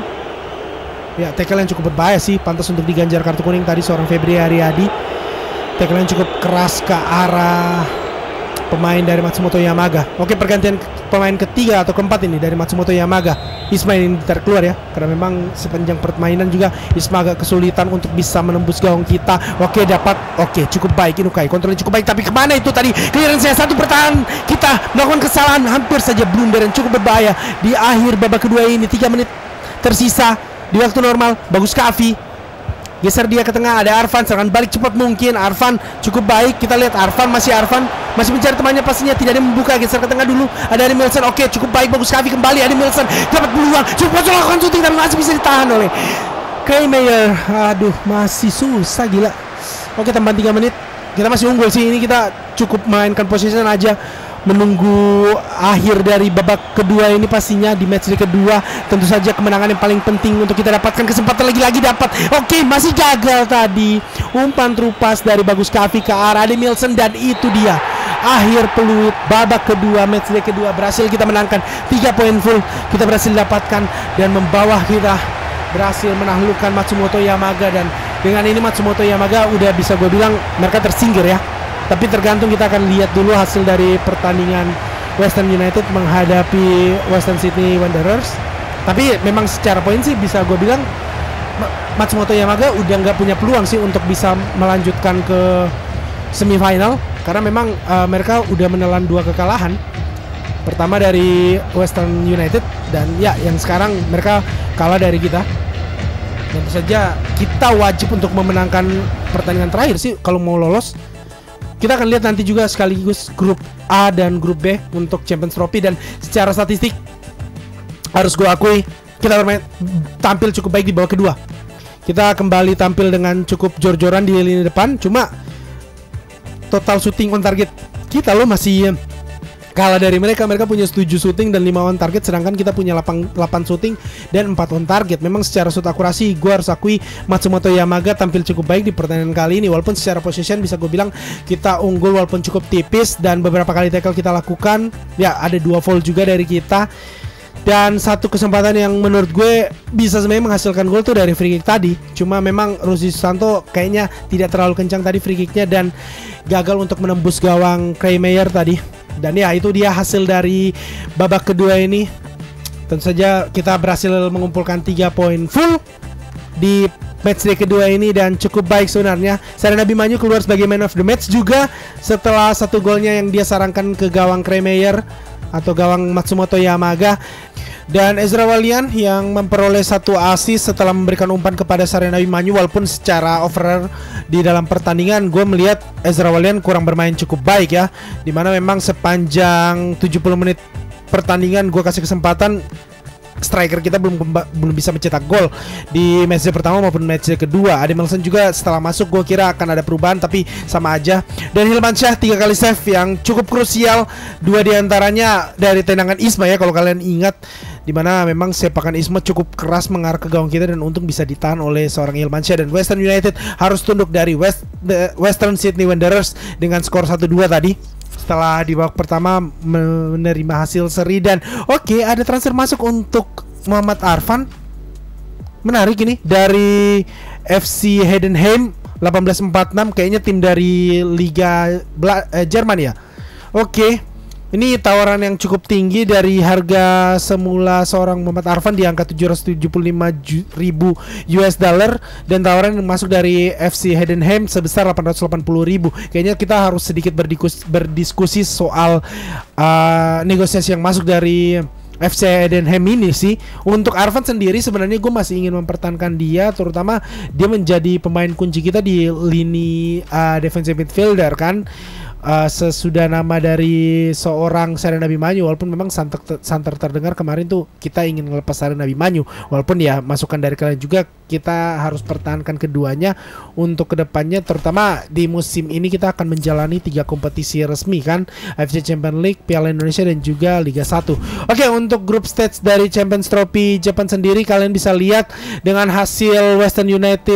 Ya, tackle yang cukup berbahaya sih, pantas untuk diganjar kartu kuning tadi seorang Febri Aryadi. Tackle yang cukup keras ke arah pemain dari Matsumoto Yamaga. Oke, pergantian pemain ketiga atau keempat ini dari Matsumoto Yamaga. Isma ini ditarik keluar ya, karena memang sepanjang permainan juga Isma agak kesulitan untuk bisa menembus gawang kita. Oke, dapat. Oke, cukup baik Inukai, kontrolnya cukup baik. Tapi kemana itu tadi? Clearance satu pertahanan kita melakukan kesalahan, hampir saja blunder dan cukup berbahaya di akhir babak kedua ini. 3 menit tersisa di waktu normal. Bagus Kavi geser dia ke tengah, ada Arfan, serangan balik cepat mungkin. Arfan cukup baik, kita lihat Arfan masih mencari temannya pastinya, tidak ada yang membuka, geser ke tengah dulu, ada Ade Milson. Oke, cukup baik Bagus Kavi kembali, Ade Milson dapat peluang, cukup lakukan shooting tapi masih bisa ditahan oleh Kreimeyer. Aduh, masih susah gila. Oke, tambahan 3 menit kita masih unggul sih, ini kita cukup mainkan position aja menunggu akhir dari babak kedua ini. Pastinya di match kedua tentu saja kemenangan yang paling penting untuk kita dapatkan. Kesempatan lagi dapat. Oke, masih gagal tadi umpan terupas dari Bagus Kavi ke arah Ade Milson dan itu dia akhir peluit babak kedua. Match kedua berhasil kita menangkan, 3 poin full kita berhasil dapatkan dan membawa kita berhasil menaklukkan Matsumoto Yamaga. Dan dengan ini Matsumoto Yamaga udah bisa gue bilang mereka tersingkir ya. Tapi tergantung, kita akan lihat dulu hasil dari pertandingan Western United menghadapi Western Sydney Wanderers. Tapi memang secara poin sih bisa gue bilang Matsumoto Yamaga udah nggak punya peluang sih untuk bisa melanjutkan ke semifinal, karena memang mereka udah menelan 2 kekalahan. Pertama dari Western United dan ya yang sekarang mereka kalah dari kita. Tentu saja kita wajib untuk memenangkan pertandingan terakhir sih kalau mau lolos. Kita akan lihat nanti juga sekaligus grup A dan grup B untuk Champions Trophy, dan secara statistik harus gue akui kita tampil cukup baik di babak kedua. kita kembali tampil dengan cukup jor-joran di lini depan. Cuma total shooting on target kita loh masih kalah dari mereka. Mereka punya 7 shooting dan 5 on target, sedangkan kita punya 8 shooting dan 4 on target. Memang secara shoot akurasi gue harus akui Matsumoto Yamaga tampil cukup baik di pertandingan kali ini. Walaupun secara possession bisa gue bilang kita unggul walaupun cukup tipis, dan beberapa kali tackle kita lakukan. Ya ada 2 foul juga dari kita. Dan satu kesempatan yang menurut gue bisa sebenarnya menghasilkan gol tuh dari free kick tadi. Cuma memang Rusdi Susanto kayaknya tidak terlalu kencang tadi free kicknya dan gagal untuk menembus gawang Kraymeyer tadi. Dan ya itu dia hasil dari babak kedua ini. Tentu saja kita berhasil mengumpulkan 3 poin full di matchday kedua ini dan cukup baik sebenarnya. Sareen Abimanyu keluar sebagai man of the match juga setelah 1 golnya yang dia sarankan ke gawang Kraymeyer atau gawang Matsumoto Yamaga. Dan Ezra Walian yang memperoleh 1 assist setelah memberikan umpan kepada Sareen Abimanyu. Walaupun secara overall di dalam pertandingan gue melihat Ezra Walian kurang bermain cukup baik ya, dimana memang sepanjang 70 menit pertandingan gue kasih kesempatan striker kita belum bisa mencetak gol di matchday pertama maupun matchday kedua. Adi Melson juga setelah masuk gue kira akan ada perubahan, tapi sama aja. Dan Hilmansyah 3 kali save yang cukup krusial, 2 diantaranya dari tendangan Isma ya kalau kalian ingat, dimana memang sepakan Isma cukup keras mengarah ke gawang kita dan untung bisa ditahan oleh seorang Hilmansyah. Dan Western United harus tunduk dari Western Sydney Wanderers dengan skor 1-2 tadi setelah di babak pertama menerima hasil seri. Dan oke, ada transfer masuk untuk Muhammad Arfan. Menarik ini dari FC Heidenheim 1846, kayaknya tim dari Liga Jerman ya. Oke. Ini tawaran yang cukup tinggi dari harga semula seorang Muhammad Arfan di angka 775.000 US dollar, dan tawaran yang masuk dari FC Heidenheim sebesar 880.000. Kayaknya kita harus sedikit berdiskusi soal negosiasi yang masuk dari FC Heidenheim ini sih. Untuk Arfan sendiri sebenarnya gue masih ingin mempertahankan dia, terutama dia menjadi pemain kunci kita di lini defensive midfielder kan. Sesudah nama dari seorang Sareen Abimanyu, walaupun memang santer terdengar kemarin tuh kita ingin melepas Sareen Abimanyu, walaupun ya masukan dari kalian juga kita harus pertahankan keduanya untuk kedepannya, terutama di musim ini kita akan menjalani 3 kompetisi resmi kan, AFC Champions League, Piala Indonesia dan juga Liga 1. Oke, untuk grup stage dari Champions Trophy Jepang sendiri kalian bisa lihat dengan hasil Western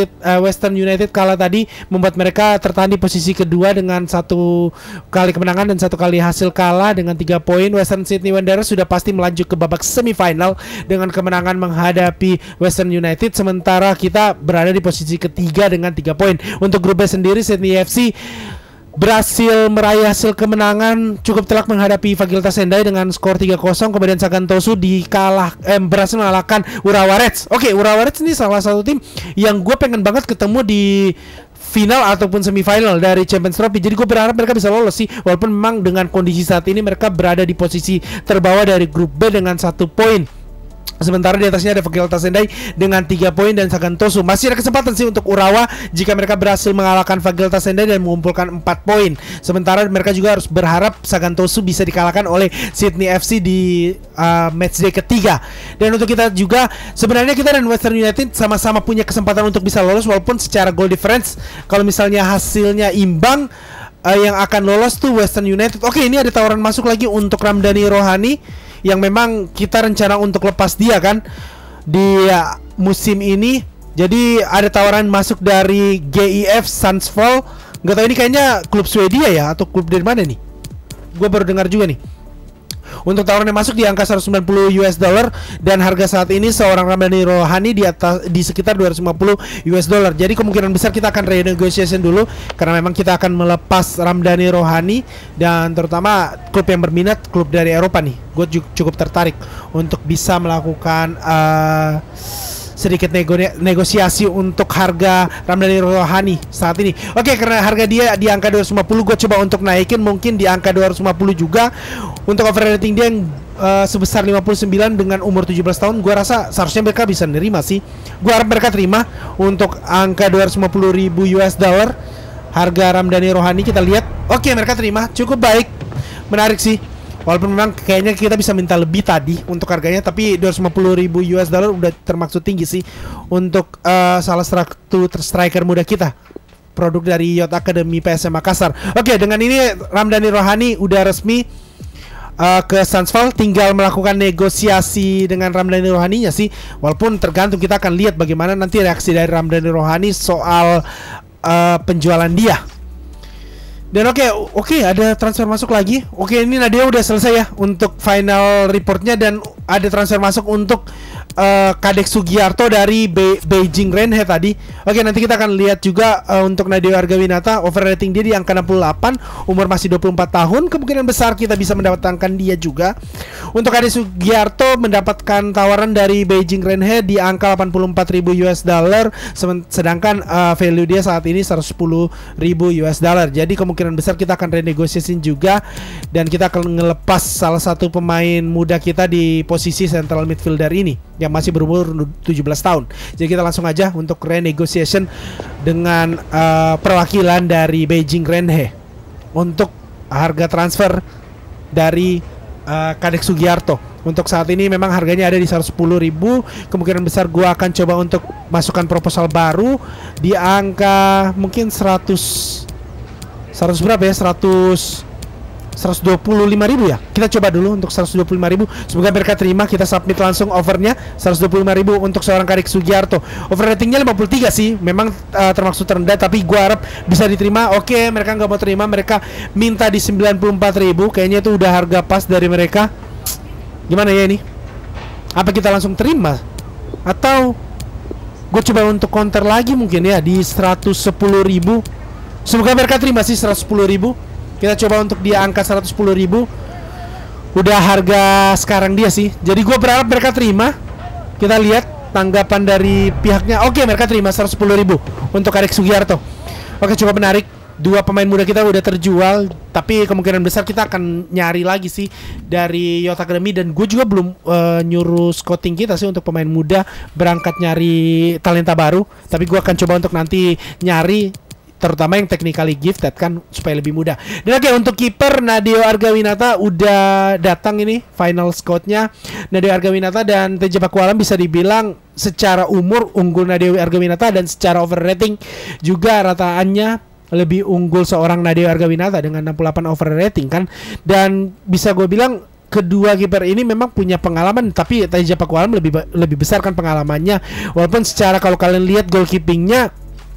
United kalah tadi membuat mereka tertahan di posisi kedua dengan 1 kali kemenangan dan 1 kali hasil kalah dengan 3 poin. Western Sydney Wanderers sudah pasti melaju ke babak semifinal dengan kemenangan menghadapi Western United, sementara kita berada di posisi ketiga dengan 3 poin. Untuk grup B sendiri, Sydney FC berhasil meraih hasil kemenangan cukup telak menghadapi Facultas Sendai dengan skor 3-0. Kemudian Sagan Tosu berhasil mengalahkan Urawa Reds. Oke, Urawa Reds ini salah satu tim yang gue pengen banget ketemu di final ataupun semifinal dari Champions Trophy. Jadi gue berharap mereka bisa lolos sih, walaupun memang dengan kondisi saat ini mereka berada di posisi terbawah dari grup B dengan 1 poin. Sementara di atasnya ada Facultas Sendai dengan 3 poin dan Sagan Tosu. Masih ada kesempatan sih untuk Urawa jika mereka berhasil mengalahkan Facultas Sendai dan mengumpulkan 4 poin. Sementara mereka juga harus berharap Sagan Tosu bisa dikalahkan oleh Sydney FC di matchday ketiga. Dan untuk kita juga, sebenarnya kita dan Western United sama-sama punya kesempatan untuk bisa lolos, walaupun secara goal difference kalau misalnya hasilnya imbang, yang akan lolos tuh Western United. Oke, ini ada tawaran masuk lagi untuk Ramdhani Rohani yang memang kita rencana untuk lepas dia kan di musim ini. Jadi ada tawaran masuk dari GIF Sundsvall. Nggak tahu ini kayaknya klub Swedia ya atau klub dari mana nih? Gue baru dengar juga nih. Untuk tawaran yang masuk di angka 190 US dollar, dan harga saat ini seorang Ramdhani Rohani di sekitar 250 US dollar. Jadi kemungkinan besar kita akan renegosiasi dulu karena memang kita akan melepas Ramdhani Rohani, dan terutama klub yang berminat, klub dari Eropa nih. Gue cukup tertarik untuk bisa melakukan sedikit negosiasi untuk harga Ramdhani Rohani saat ini. Oke, karena harga dia di angka 250, gue coba untuk naikin mungkin di angka 250 juga. Untuk over rating dia yang sebesar 59 dengan umur 17 tahun, gue rasa seharusnya mereka bisa nerima sih. Gue harap mereka terima untuk angka 250.000 US dollar harga Ramdhani Rohani. Kita lihat. Oke, mereka terima, cukup baik, menarik sih. Walaupun memang kayaknya kita bisa minta lebih tadi untuk harganya, tapi 250.000 US dollar udah termaksud tinggi sih untuk salah satu striker muda kita, produk dari Youth Academy PSM Makassar. Oke, dengan ini Ramdhani Rohani udah resmi ke Sundsvall, tinggal melakukan negosiasi dengan Ramdhani Rohaninya sih. Walaupun tergantung, kita akan lihat bagaimana nanti reaksi dari Ramdhani Rohani soal penjualan dia. Dan oke, ada transfer masuk lagi. Oke, ini Nadia udah selesai ya untuk final reportnya, dan ada transfer masuk untuk Kadek Sugiarto dari Beijing Renhe tadi. Oke, nanti kita akan lihat juga untuk Nadia Argawinata, overrating dia di angka 68, umur masih 24 tahun. Kemungkinan besar kita bisa mendapatkan dia juga. Untuk Kadek Sugiarto mendapatkan tawaran dari Beijing Renhe di angka 84.000 US dollar, sedangkan value dia saat ini 110.000 US dollar. Jadi kemungkinan besar kita akan renegosiasi juga, dan kita akan ngelepas salah satu pemain muda kita di posisi central midfielder ini yang masih berumur 17 tahun. Jadi kita langsung aja untuk renegotiation dengan perwakilan dari Beijing Renhe untuk harga transfer dari Kadek Sugiarto. Untuk saat ini memang harganya ada di 110.000. Kemungkinan besar gua akan coba untuk masukkan proposal baru di angka mungkin 100 berapa ya? 125.000 ya. Kita coba dulu untuk 125.000. Semoga mereka terima. Kita submit langsung offernya 125.000 untuk seorang Kadek Sugiarto. Overratingnya 53 sih. Memang termaksud rendah, tapi gua harap bisa diterima. Oke, mereka nggak mau terima. Mereka minta di 94.000. Kayaknya itu udah harga pas dari mereka. Gimana ya ini? Apa kita langsung terima? Atau gue coba untuk counter lagi mungkin ya di 110.000. Semoga mereka terima sih 110.000. Kita coba untuk dia angka 110.000. Udah harga sekarang dia sih. Jadi gue berharap mereka terima. Kita lihat tanggapan dari pihaknya. Oke, mereka terima 110.000 untuk Kadek Sugiarto. Oke, coba menarik. Dua pemain muda kita udah terjual, tapi kemungkinan besar kita akan nyari lagi sih dari Youth Academy. Dan gue juga belum nyuruh scouting kita sih untuk pemain muda berangkat nyari talenta baru. Tapi gue akan coba untuk nanti nyari terutama yang technically gifted kan, supaya lebih mudah. Dan oke, untuk kiper Nadia Argawinata udah datang ini final scoutnya. Nadia Argawinata dan Teja Pakualam bisa dibilang secara umur unggul Nadia Argawinata, dan secara overrating juga rataannya lebih unggul seorang Nadia Argawinata dengan 68 overrating kan. Dan bisa gue bilang kedua kiper ini memang punya pengalaman, tapi Teja Pakualam lebih besar kan pengalamannya. Walaupun secara kalau kalian lihat goalkeepingnya,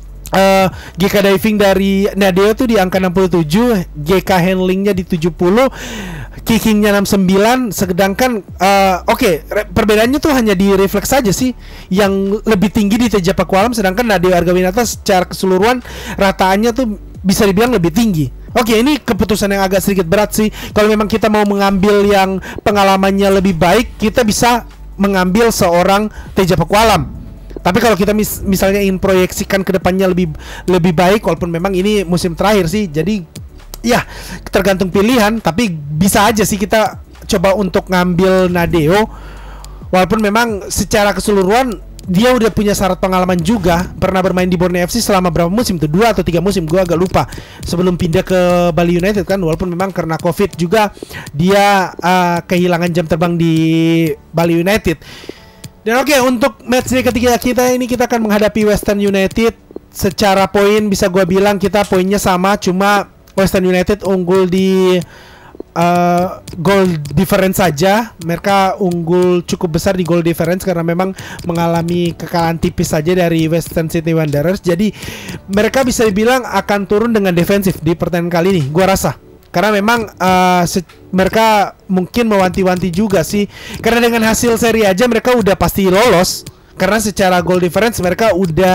GK diving dari Nadeo tuh di angka 67, GK handlingnya di 70, kickingnya 69. Sedangkan perbedaannya tuh hanya di refleks saja sih, yang lebih tinggi di Teja Pakualam, sedangkan Nadeo Argawinata secara keseluruhan rataannya tuh bisa dibilang lebih tinggi. Oke, ini keputusan yang agak sedikit berat sih. Kalau memang kita mau mengambil yang pengalamannya lebih baik, kita bisa mengambil seorang Teja Pakualam. Tapi kalau kita misalnya ingin proyeksikan ke depannya lebih baik, walaupun memang ini musim terakhir sih, jadi ya tergantung pilihan. Tapi bisa aja sih kita coba untuk ngambil Nadeo, walaupun memang secara keseluruhan dia udah punya syarat pengalaman juga. Pernah bermain di Borneo FC selama berapa musim tuh? 2 atau 3 musim, gue agak lupa, sebelum pindah ke Bali United kan. Walaupun memang karena Covid juga dia kehilangan jam terbang di Bali United. Dan oke, untuk match day ketiga kita ini kita akan menghadapi Western United. Secara poin bisa gue bilang kita poinnya sama, cuma Western United unggul di goal difference saja. Mereka unggul cukup besar di goal difference karena memang mengalami kekalahan tipis saja dari Western City Wanderers. Jadi mereka bisa dibilang akan turun dengan defensif di pertandingan kali ini, gue rasa. Karena memang mereka mungkin mewanti-wanti juga sih, karena dengan hasil seri aja mereka udah pasti lolos. Karena secara goal difference mereka udah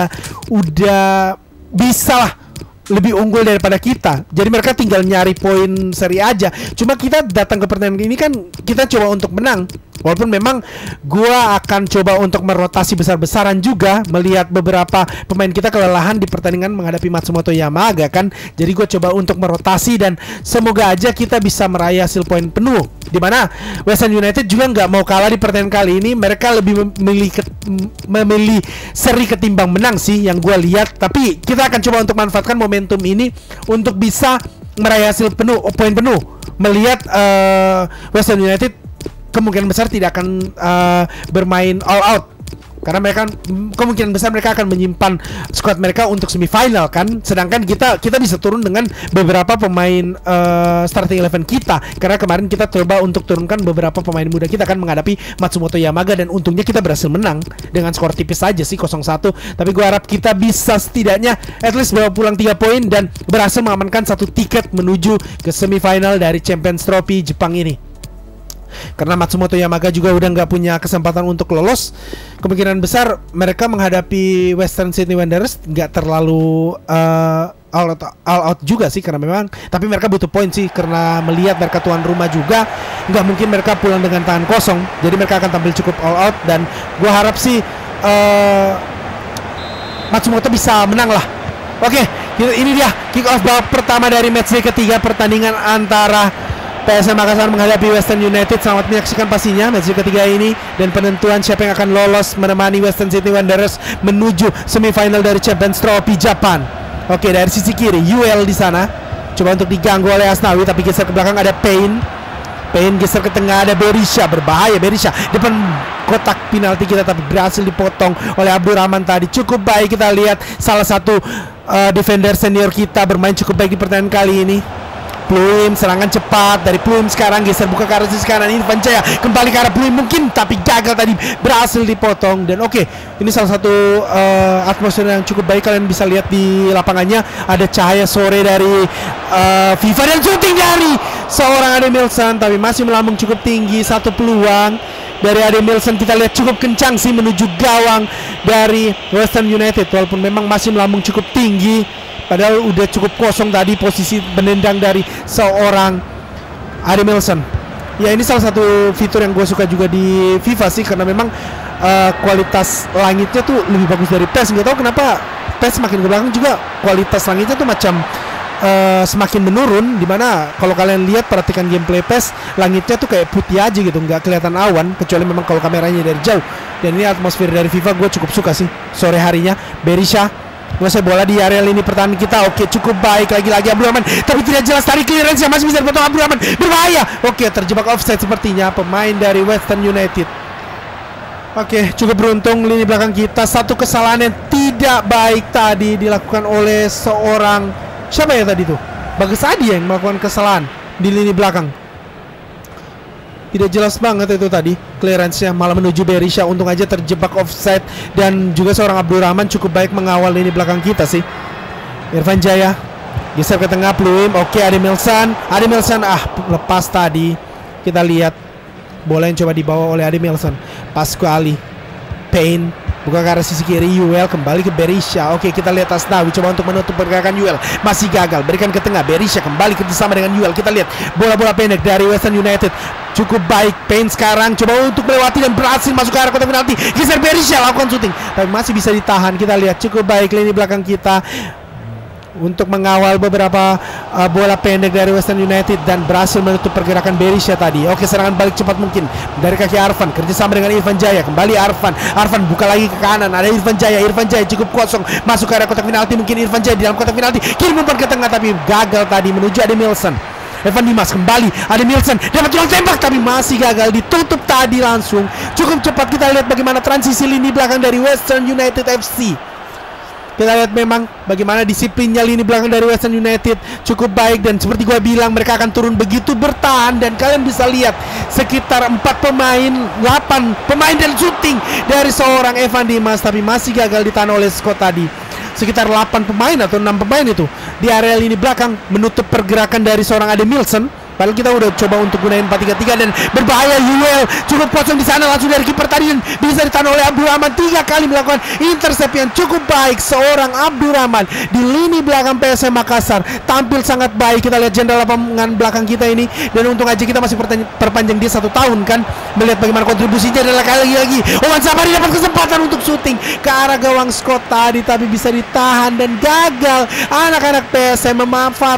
bisa lah lebih unggul daripada kita. Jadi mereka tinggal nyari poin seri aja. Cuma kita datang ke pertandingan ini kan kita coba untuk menang. Walaupun memang gua akan coba untuk merotasi besar-besaran juga, melihat beberapa pemain kita kelelahan di pertandingan menghadapi Matsumoto Yamaga kan. Jadi gua coba untuk merotasi, dan semoga aja kita bisa meraih hasil poin penuh. Dimana Western United juga nggak mau kalah di pertandingan kali ini. Mereka lebih memilih seri ketimbang menang sih yang gua lihat. Tapi kita akan coba untuk manfaatkan momentum ini untuk bisa meraih hasil penuh, poin penuh. melihat Western United kemungkinan besar tidak akan bermain all out. Karena mereka kemungkinan besar mereka akan menyimpan squad mereka untuk semifinal kan. Sedangkan kita bisa turun dengan beberapa pemain starting 11 kita. Karena kemarin kita coba untuk turunkan beberapa pemain muda kita kan menghadapi Matsumoto Yamaga, dan untungnya kita berhasil menang dengan skor tipis saja sih 0-1. Tapi gue harap kita bisa setidaknya at least bawa pulang 3 poin dan berhasil mengamankan 1 tiket menuju ke semifinal dari Champions Trophy Jepang ini. Karena Matsumoto Yamaga juga udah nggak punya kesempatan untuk lolos, kemungkinan besar mereka menghadapi Western Sydney Wanderers nggak terlalu all out juga sih, karena memang tapi mereka butuh poin sih, karena melihat mereka tuan rumah juga nggak mungkin mereka pulang dengan tangan kosong, jadi mereka akan tampil cukup all out, dan gue harap sih Matsumoto bisa menang lah. Oke, ini dia kick off babak pertama dari matchday ketiga pertandingan antara PSM Makassar menghadapi Western United. Selamat menyaksikan pastinya match ketiga ini dan penentuan siapa yang akan lolos menemani Western Sydney Wanderers menuju semifinal dari Champions Trophy Japan. Oke, dari sisi kiri UL di sana coba untuk diganggu oleh Asnawi, tapi geser ke belakang ada Payne geser ke tengah ada Berisha. Berbahaya Berisha depan kotak penalti kita, tapi berhasil dipotong oleh Abdurrahman tadi. Cukup baik, kita lihat salah satu defender senior kita bermain cukup baik di pertandingan kali ini. Pluim, serangan cepat dari Pluim, sekarang geser buka ke arah sisi kanan. Irfan Jaya kembali ke arah Pluim mungkin, tapi gagal tadi, berhasil dipotong. Dan oke, ini salah satu atmosfer yang cukup baik. Kalian bisa lihat di lapangannya ada cahaya sore dari FIFA dan shooting dari seorang Ademilson, tapi masih melambung cukup tinggi. Satu peluang dari Ademilson kita lihat cukup kencang sih menuju gawang dari Western United, walaupun memang masih melambung cukup tinggi. Padahal udah cukup kosong tadi posisi menendang dari seorang Ademilson. Ya, ini salah satu fitur yang gue suka juga di FIFA sih, karena memang kualitas langitnya tuh lebih bagus dari PES. Nggak tahu kenapa PES semakin ke belakang juga kualitas langitnya tuh macam semakin menurun. Dimana kalau kalian lihat, perhatikan gameplay PES, langitnya tuh kayak putih aja gitu, nggak kelihatan awan, kecuali memang kalau kameranya dari jauh. Dan ini atmosfer dari FIFA gue cukup suka sih sore harinya. Berisha menguasai bola di area lini pertahanan kita. Oke, cukup baik, lagi-lagi Abdurrahman, tapi tidak jelas tadi clearance yang masih bisa dipotong Abdurrahman, berbahaya. Oke, terjebak offside sepertinya pemain dari Western United. Oke, cukup beruntung lini belakang kita. Satu kesalahan yang tidak baik tadi dilakukan oleh seorang, siapa ya tadi tuh? Bagus Adi yang melakukan kesalahan di lini belakang. Tidak jelas banget itu tadi clearance-nya, malah menuju Berisha. Untung aja terjebak offside, dan juga seorang Abdurrahman cukup baik mengawal lini belakang kita sih. Irfan Jaya geser ke tengah Pluim. Oke, Ademilson lepas tadi. Kita lihat bola yang coba dibawa oleh Ademilson, pas ke Ali. Payne buka ke arah sisi kiri, UL kembali ke Berisha. Oke, kita lihat Asnawi coba untuk menutup pergerakan UL, masih gagal. Berikan ke tengah, Berisha kembali kerjasama dengan UL. Kita lihat bola-bola pendek dari Western United, cukup baik. Payne sekarang coba untuk melewati dan berhasil masuk ke arah kotak penalti. Geser Berisha, lakukan syuting, tapi masih bisa ditahan. Kita lihat cukup baik lini belakang kita untuk mengawal beberapa bola pendek dari Western United dan berhasil menutup pergerakan Berisha tadi. Oke, serangan balik cepat mungkin dari kaki Arfan, kerjasama dengan Irfan Jaya. Kembali Arfan buka lagi ke kanan, ada Irfan Jaya cukup kosong, masuk ke area kotak penalti. Mungkin Irfan Jaya di dalam kotak penalti, kirim umpan ke tengah, tapi gagal tadi menuju Ademilson. Evan Dimas kembali, Ademilson dapat ruang tembak, tapi masih gagal, ditutup tadi langsung. Cukup cepat. Kita lihat bagaimana transisi lini belakang dari Western United FC. Kita lihat memang bagaimana disiplinnya lini belakang dari Western United cukup baik, dan seperti gue bilang mereka akan turun begitu bertahan. Dan kalian bisa lihat sekitar 8 pemain dan shooting dari seorang Evan Dimas, tapi masih gagal ditahan oleh Scott tadi. Sekitar 8 pemain atau 6 pemain itu di area lini belakang menutup pergerakan dari seorang Ademilson. Padahal kita udah coba untuk gunain 4-3-3 dan berbahaya. UL cukup kosong di sana, langsung dari kiper tadi dan bisa ditahan oleh Abdurrahman. 3 kali melakukan intercept yang cukup baik. Seorang Abdurrahman di lini belakang PSM Makassar tampil sangat baik. Kita lihat jenderal lapangan belakang kita ini, dan untung aja kita masih perpanjang dia 1 tahun kan. Melihat bagaimana kontribusinya adalah lagi Oman Sabari dapat kesempatan untuk syuting ke arah gawang Scott tadi, tapi bisa ditahan dan gagal. Anak-anak PSM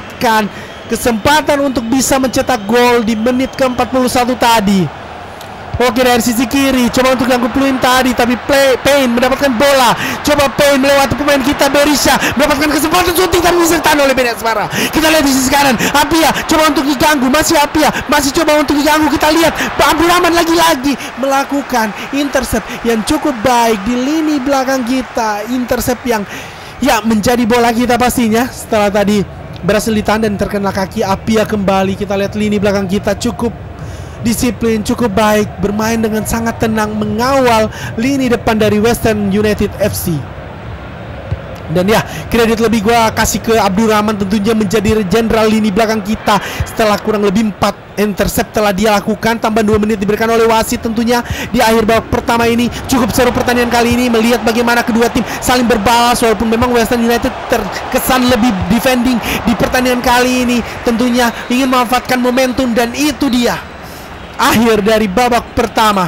memanfaatkan kesempatan untuk bisa mencetak gol di menit ke-41 tadi. Oke, dari sisi kiri coba untuk ganggu Pluim tadi, tapi Payne mendapatkan bola. Coba Payne melewati pemain kita Berisha, mendapatkan kesempatan shooting tapi bisa ditahan oleh Ben Asmara. Kita lihat di sisi kanan, Apia coba untuk diganggu, masih Apia masih coba untuk diganggu. Kita lihat Abdurrahman lagi-lagi melakukan intercept yang cukup baik di lini belakang kita. Intercept yang ya menjadi bola kita pastinya setelah tadi berhasil ditahan dan terkena kaki Apia kembali. Kita lihat lini belakang kita cukup disiplin, cukup baik, bermain dengan sangat tenang, mengawal lini depan dari Western United FC. Dan ya, kredit lebih gua kasih ke Abdurrahman tentunya menjadi jenderal lini belakang kita setelah kurang lebih 4 intercept telah dia lakukan. Tambah 2 menit diberikan oleh wasit tentunya di akhir babak pertama ini. Cukup seru pertandingan kali ini, melihat bagaimana kedua tim saling berbalas. Walaupun memang Western United terkesan lebih defending di pertandingan kali ini, tentunya ingin memanfaatkan momentum, dan itu dia akhir dari babak pertama.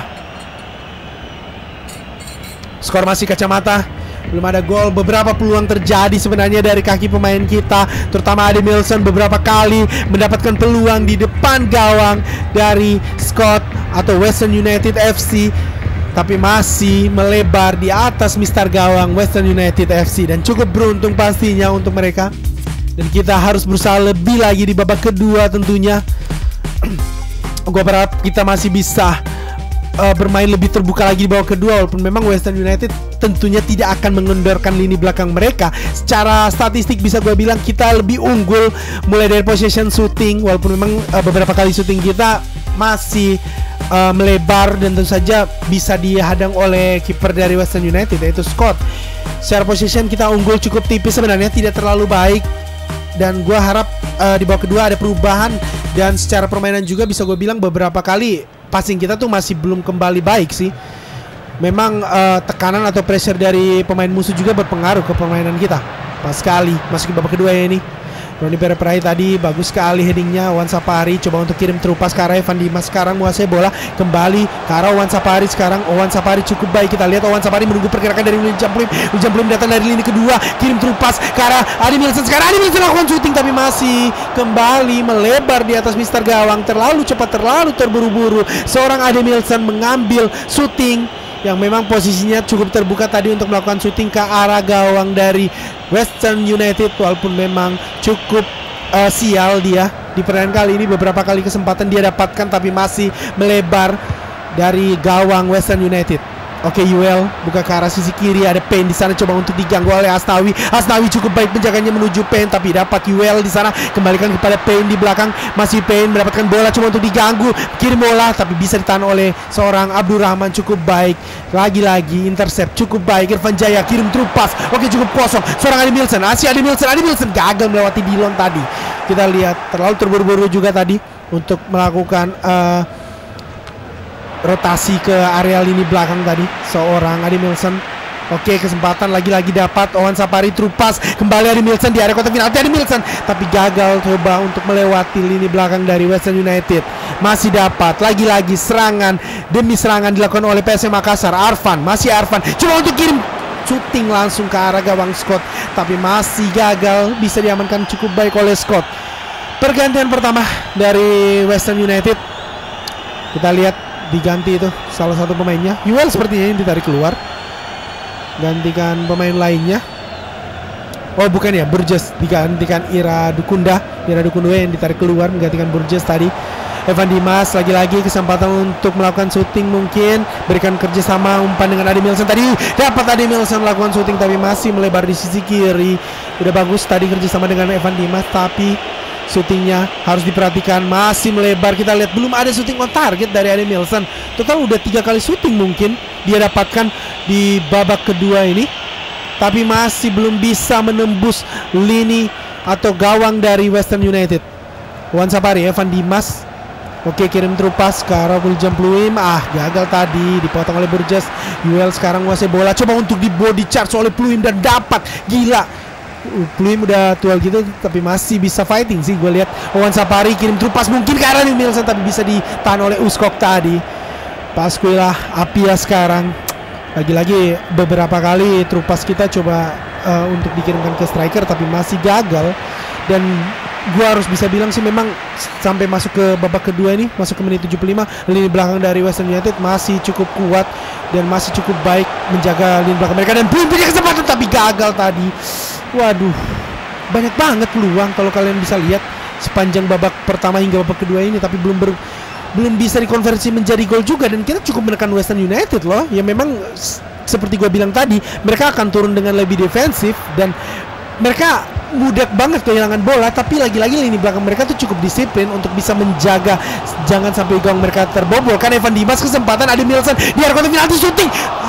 Skor masih kacamata, belum ada gol. Beberapa peluang terjadi sebenarnya dari kaki pemain kita, terutama Ade Milson beberapa kali mendapatkan peluang di depan gawang dari Scott atau Western United FC, tapi masih melebar di atas mistar gawang Western United FC, dan cukup beruntung pastinya untuk mereka. Dan kita harus berusaha lebih lagi di babak kedua tentunya. Gue berharap kita masih bisa bermain lebih terbuka lagi di babak kedua, walaupun memang Western United tentunya tidak akan mengendorkan lini belakang mereka. Secara statistik bisa gue bilang kita lebih unggul mulai dari possession shooting, walaupun memang beberapa kali shooting kita masih melebar dan tentu saja bisa dihadang oleh kiper dari Western United yaitu Scott. Secara possession kita unggul cukup tipis sebenarnya, tidak terlalu baik. Dan gue harap di babak kedua ada perubahan. Dan secara permainan juga bisa gue bilang beberapa kali passing kita tuh masih belum kembali baik sih. Memang tekanan atau pressure dari pemain musuh juga berpengaruh ke permainan kita. Pas sekali masuk ke babak kedua ya ini. Ronny Pereprai tadi bagus sekali headingnya. Wan Sapari coba untuk kirim terupas ke arah Evan Dimas. Sekarang menguasai bola kembali ke arah Wan Sapari. Sekarang Wan Sapari cukup baik. Kita lihat Wan Sapari menunggu pergerakan dari William Pluim. William Pluim datang dari lini kedua, kirim terupas ke arah Ade Milson. Sekarang Ade Milson lakukan shooting tapi masih kembali melebar di atas mistar gawang. Terlalu cepat, terlalu terburu-buru. Seorang Ade Milson mengambil shooting yang memang posisinya cukup terbuka tadi untuk melakukan shooting ke arah gawang dari Western United. Walaupun memang cukup sial dia di pertandingan kali ini, beberapa kali kesempatan dia dapatkan tapi masih melebar dari gawang Western United. Oke, Yuel buka ke arah sisi kiri, ada Payne di sana coba untuk diganggu oleh Asnawi. Asnawi cukup baik menjaganya menuju Payne tapi dapat Yuel di sana, kembalikan kepada Payne di belakang. Masih Payne mendapatkan bola coba untuk diganggu, kirim bola tapi bisa ditahan oleh seorang Abdurrahman. Cukup baik, lagi-lagi intercept cukup baik. Irfan Jaya kirim terupas, oke cukup kosong. Seorang Ade Milson, Ade Milson gagal melewati Dillon tadi. Kita lihat terlalu terburu-buru juga tadi untuk melakukan rotasi ke area lini belakang tadi seorang Ade Milson. Oke, kesempatan lagi-lagi dapat Owan Sapari terupas kembali Ade Milson di area kotak penalti. Ade Milson tapi gagal coba untuk melewati lini belakang dari Western United. Masih dapat lagi-lagi serangan demi serangan dilakukan oleh PSM Makassar. Arfan coba untuk kirim shooting langsung ke arah gawang Scott tapi masih gagal, bisa diamankan cukup baik oleh Scott. Pergantian pertama dari Western United, kita lihat diganti itu salah satu pemainnya. Yuel sepertinya yang ditarik keluar, gantikan pemain lainnya. Oh bukan ya, Burgess digantikan Ira Dukunda yang ditarik keluar menggantikan Burgess tadi. Evan Dimas lagi-lagi kesempatan untuk melakukan shooting, mungkin berikan kerjasama umpan dengan Ade Milson tadi. Dapat Ade Milson melakukan shooting tapi masih melebar di sisi kiri. Udah bagus tadi kerjasama dengan Evan Dimas tapi shootingnya harus diperhatikan, masih melebar. Kita lihat belum ada shooting on target dari Ade Milson. Total udah 3 kali shooting mungkin dia dapatkan di babak kedua ini, tapi masih belum bisa menembus lini atau gawang dari Western United. Wan Sapari, Evan Dimas, oke kirim terupas ke arah William Pluim. Gagal tadi, dipotong oleh Burgess. Yuel sekarang menguasai bola, coba untuk di body charge oleh Pluim dan dapat. Gila, Pluim udah tua gitu tapi masih bisa fighting sih gue lihat. Owan Sapari kirim terupas mungkin ke arah Milson tapi bisa ditahan oleh Uskok tadi. Pasquila Apia sekarang lagi-lagi beberapa kali terupas kita coba untuk dikirimkan ke striker tapi masih gagal. Dan gua harus bisa bilang sih memang sampai masuk ke babak kedua ini, masuk ke menit 75, lini belakang dari Western United masih cukup kuat dan masih cukup baik menjaga lini belakang mereka, dan belum punya kesempatan tapi gagal tadi. Waduh, banyak banget peluang kalau kalian bisa lihat sepanjang babak pertama hingga babak kedua ini, tapi belum bisa dikonversi menjadi gol juga, dan kita cukup menekan Western United loh. Ya memang seperti gue bilang tadi, mereka akan turun dengan lebih defensif dan mereka mudah banget kehilangan bola, tapi lagi-lagi lini belakang mereka tuh cukup disiplin untuk bisa menjaga jangan sampai gawang mereka terbobol. Kan Evan Dimas kesempatan, ada Milson di area kotak penalti, syuting.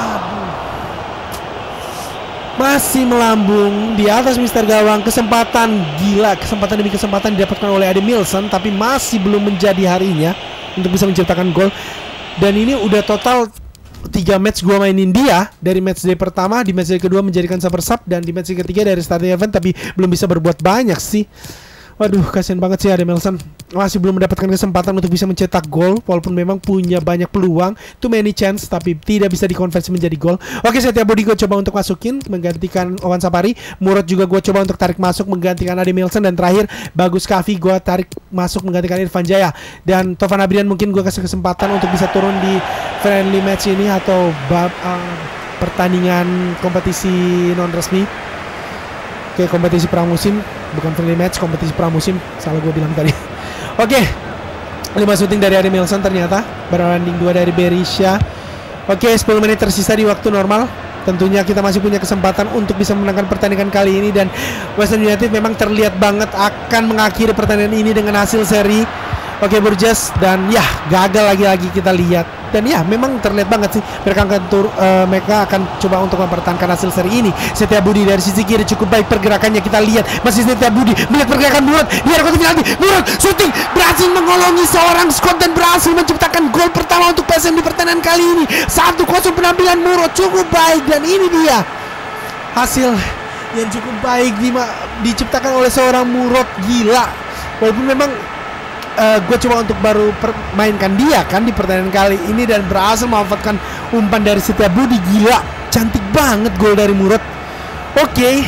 Masih melambung di atas mister gawang, kesempatan gila, kesempatan demi kesempatan didapatkan oleh Ade Milson, tapi masih belum menjadi harinya untuk bisa menciptakan gol. Dan ini udah total 3 match gua mainin dia, dari match day pertama, di match day kedua menjadikan super sub, dan di match day ketiga dari starting event, tapi belum bisa berbuat banyak sih. Waduh, kasihan banget sih Ade Milson. Masih belum mendapatkan kesempatan untuk bisa mencetak gol, walaupun memang punya banyak peluang, too many chance, tapi tidak bisa dikonversi menjadi gol. Oke, Setia Budi gue coba untuk masukin menggantikan Owan Sapari. Murad juga gue coba untuk tarik masuk menggantikan Ade Milson, dan terakhir Bagus Kavi gue tarik masuk menggantikan Irfan Jaya. Dan Tovan Abrian mungkin gue kasih kesempatan untuk bisa turun di friendly match ini atau pertandingan kompetisi non resmi. Oke, kompetisi pramusim, bukan friendly match, kompetisi pramusim, salah gue bilang tadi. Oke, 5 syuting dari Ade Milson ternyata, berbanding 2 dari Berisha. Oke, 10 menit tersisa di waktu normal. Tentunya kita masih punya kesempatan untuk bisa memenangkan pertandingan kali ini, dan Western United memang terlihat banget akan mengakhiri pertandingan ini dengan hasil seri. Oke, Burgess, dan ya gagal lagi-lagi kita lihat. Dan ya memang terlihat banget sih mereka akan coba untuk mempertahankan hasil seri ini. Setia Budi dari sisi kiri cukup baik pergerakannya, kita lihat masih Setia Budi melihat pergerakan Murad di area kotak penalti. Murad syuting, berhasil mengolongi seorang Scott dan berhasil menciptakan gol pertama untuk PSM di pertandingan kali ini. 1-0 penampilan Murad cukup baik, dan ini dia hasil yang cukup baik diciptakan oleh seorang Murad. Gila, walaupun memang gue coba untuk baru mainkan dia kan di pertandingan kali ini, dan berhasil memanfaatkan umpan dari Setia Budi. Gila, cantik banget gol dari Murad. Oke,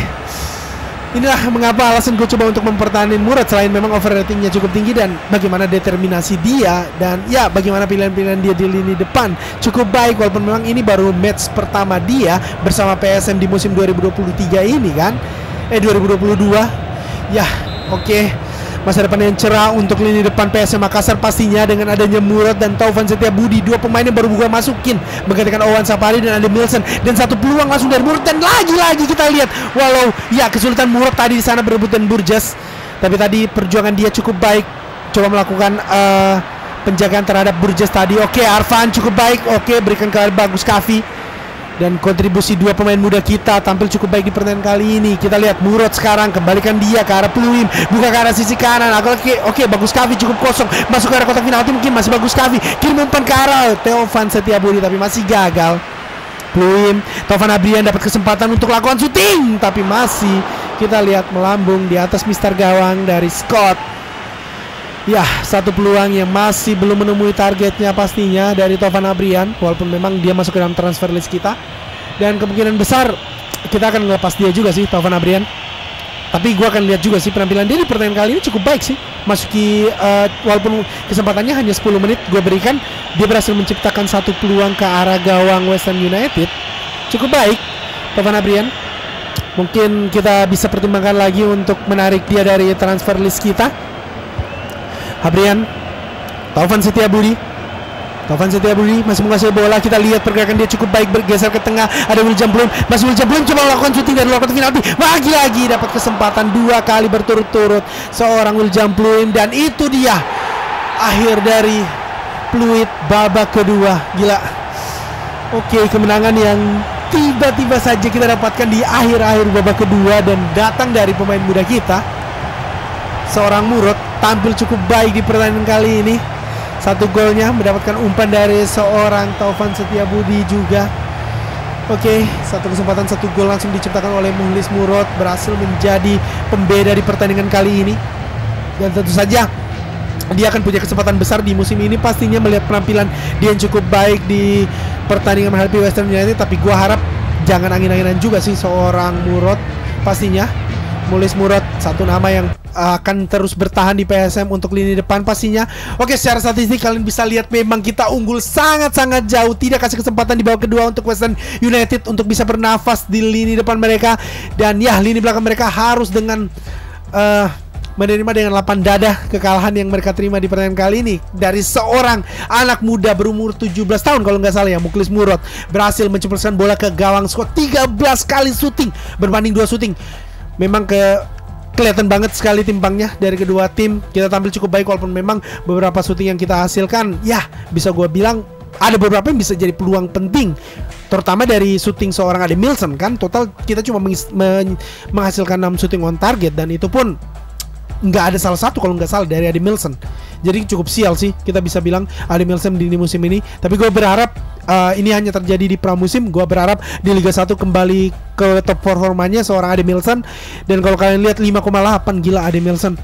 inilah mengapa alasan gue coba untuk mempertahankan Murad, selain memang overratingnya cukup tinggi dan bagaimana determinasi dia, dan ya bagaimana pilihan-pilihan dia di lini depan cukup baik, walaupun memang ini baru match pertama dia bersama PSM di musim 2023 ini kan, 2022 ya. Oke, masa depan yang cerah untuk lini depan PSM Makassar pastinya dengan adanya Murad dan Taufan Setia Budi, dua pemain yang baru buka masukin menggantikan Owan Sapari dan Ade Milson, dan satu peluang langsung dari Murad, dan lagi-lagi kita lihat walau ya kesulitan Murad tadi di sana berebut dan Burgess, tapi tadi perjuangan dia cukup baik, coba melakukan penjagaan terhadap Burgess tadi. Oke, Arfan cukup baik, oke, berikan ke Bagus Kavi. Dan kontribusi dua pemain muda kita tampil cukup baik di pertandingan kali ini. Kita lihat Murad sekarang kembalikan dia ke arah Pluim, buka ke arah sisi kanan. Oke, Bagus Kavi cukup kosong, masuk ke arah kotak penalti, mungkin masih Bagus Kavi, kirim umpan ke arah Teofan Setia Budi, tapi masih gagal. Pluim, Tovan Abrian dapat kesempatan untuk lakukan syuting, tapi masih kita lihat melambung di atas mister gawang dari Scott. Ya, satu peluang yang masih belum menemui targetnya pastinya dari Tovan Abrian, walaupun memang dia masuk ke dalam transfer list kita, dan kemungkinan besar kita akan ngelepas dia juga sih, Tovan Abrian. Tapi gue akan lihat juga sih penampilan dia di pertandingan kali ini cukup baik sih. Masuki walaupun kesempatannya hanya 10 menit gue berikan, dia berhasil menciptakan satu peluang ke arah gawang Western United. Cukup baik Tovan Abrian. Mungkin kita bisa pertimbangkan lagi untuk menarik dia dari transfer list kita. Abrian, Taufan Setia Budi masih menguasai bola. Kita lihat pergerakan dia cukup baik, bergeser ke tengah. Ada William Bloom, masih William Bloom coba melakukan syuting dari luar kotak penalti. Lagi-lagi dapat kesempatan 2 kali berturut-turut seorang William Bloom, dan itu dia akhir dari Pluit babak kedua. Gila. Oke, kemenangan yang tiba-tiba saja kita dapatkan di akhir-akhir babak kedua, dan datang dari pemain muda kita, seorang Murad, tampil cukup baik di pertandingan kali ini. Satu golnya mendapatkan umpan dari seorang Taufan Setia Budi juga. Oke, satu kesempatan, satu gol langsung diciptakan oleh Muhlis Murad, berhasil menjadi pembeda di pertandingan kali ini. Dan tentu saja dia akan punya kesempatan besar di musim ini pastinya melihat penampilan dia yang cukup baik di pertandingan menghadapi Western United. Tapi gua harap jangan angin-anginan juga sih seorang Murad pastinya. Muhlis Murad, satu nama yang akan terus bertahan di PSM untuk lini depan pastinya. Oke, secara statistik kalian bisa lihat memang kita unggul sangat-sangat jauh. Tidak kasih kesempatan di babak kedua untuk Western United untuk bisa bernafas di lini depan mereka. Dan ya, lini belakang mereka harus dengan menerima dengan lapang dada kekalahan yang mereka terima di pertandingan kali ini dari seorang anak muda berumur 17 tahun kalau nggak salah ya, Muklis Murad, berhasil menceploskan bola ke gawang skor 13 kali syuting berbanding 2 syuting. Memang kelihatan banget sekali timbangnya dari kedua tim. Kita tampil cukup baik walaupun memang beberapa syuting yang kita hasilkan ya bisa gue bilang ada beberapa yang bisa jadi peluang penting, terutama dari syuting seorang Ademilson kan. Total kita cuma menghasilkan 6 syuting on target dan itu pun nggak ada salah satu kalau nggak salah dari Ademilson. Jadi cukup sial sih kita bisa bilang Ademilson di musim ini. Tapi gue berharap ini hanya terjadi di pramusim. Gue berharap di Liga 1 kembali ke top performanya seorang Ademilson. Dan kalau kalian lihat 5,8, gila Ademilson.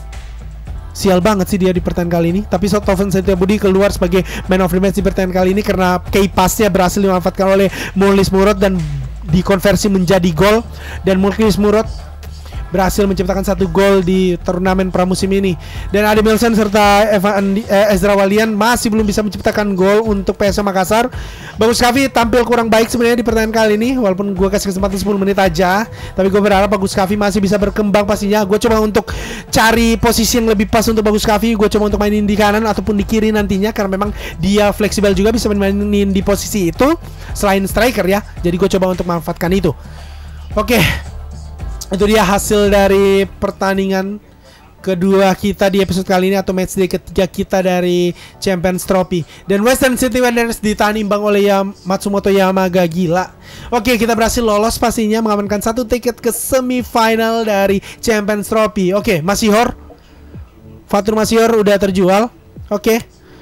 Sial banget sih dia di pertandingan kali ini. Tapi Taufan Setiabudi keluar sebagai man of the match di pertandingan kali ini karena key pass-nya berhasil dimanfaatkan oleh Muklis Murad dan dikonversi menjadi gol. Dan Muklis Murad berhasil menciptakan 1 gol di turnamen pramusim ini. Dan Ademilson serta Ezra Walian masih belum bisa menciptakan gol untuk PSM Makassar. Bagus Kavi tampil kurang baik sebenarnya di pertandingan kali ini, walaupun gue kasih kesempatan 10 menit aja. Tapi gue berharap Bagus Kavi masih bisa berkembang pastinya. Gue coba untuk cari posisi yang lebih pas untuk Bagus Kavi. Gue coba untuk mainin di kanan ataupun di kiri nantinya, karena memang dia fleksibel juga, bisa mainin di posisi itu selain striker ya. Jadi gue coba untuk memanfaatkan itu. Oke, itu dia hasil dari pertandingan kedua kita di episode kali ini, atau matchday ketiga kita dari Champions Trophy. Dan Western City Wanderers ditahan imbang oleh Matsumoto Yamaga. Gila. Oke, kita berhasil lolos pastinya, mengamankan 1 tiket ke semifinal dari Champions Trophy. Oke, Masihor, Fatur Masihor udah terjual. Oke,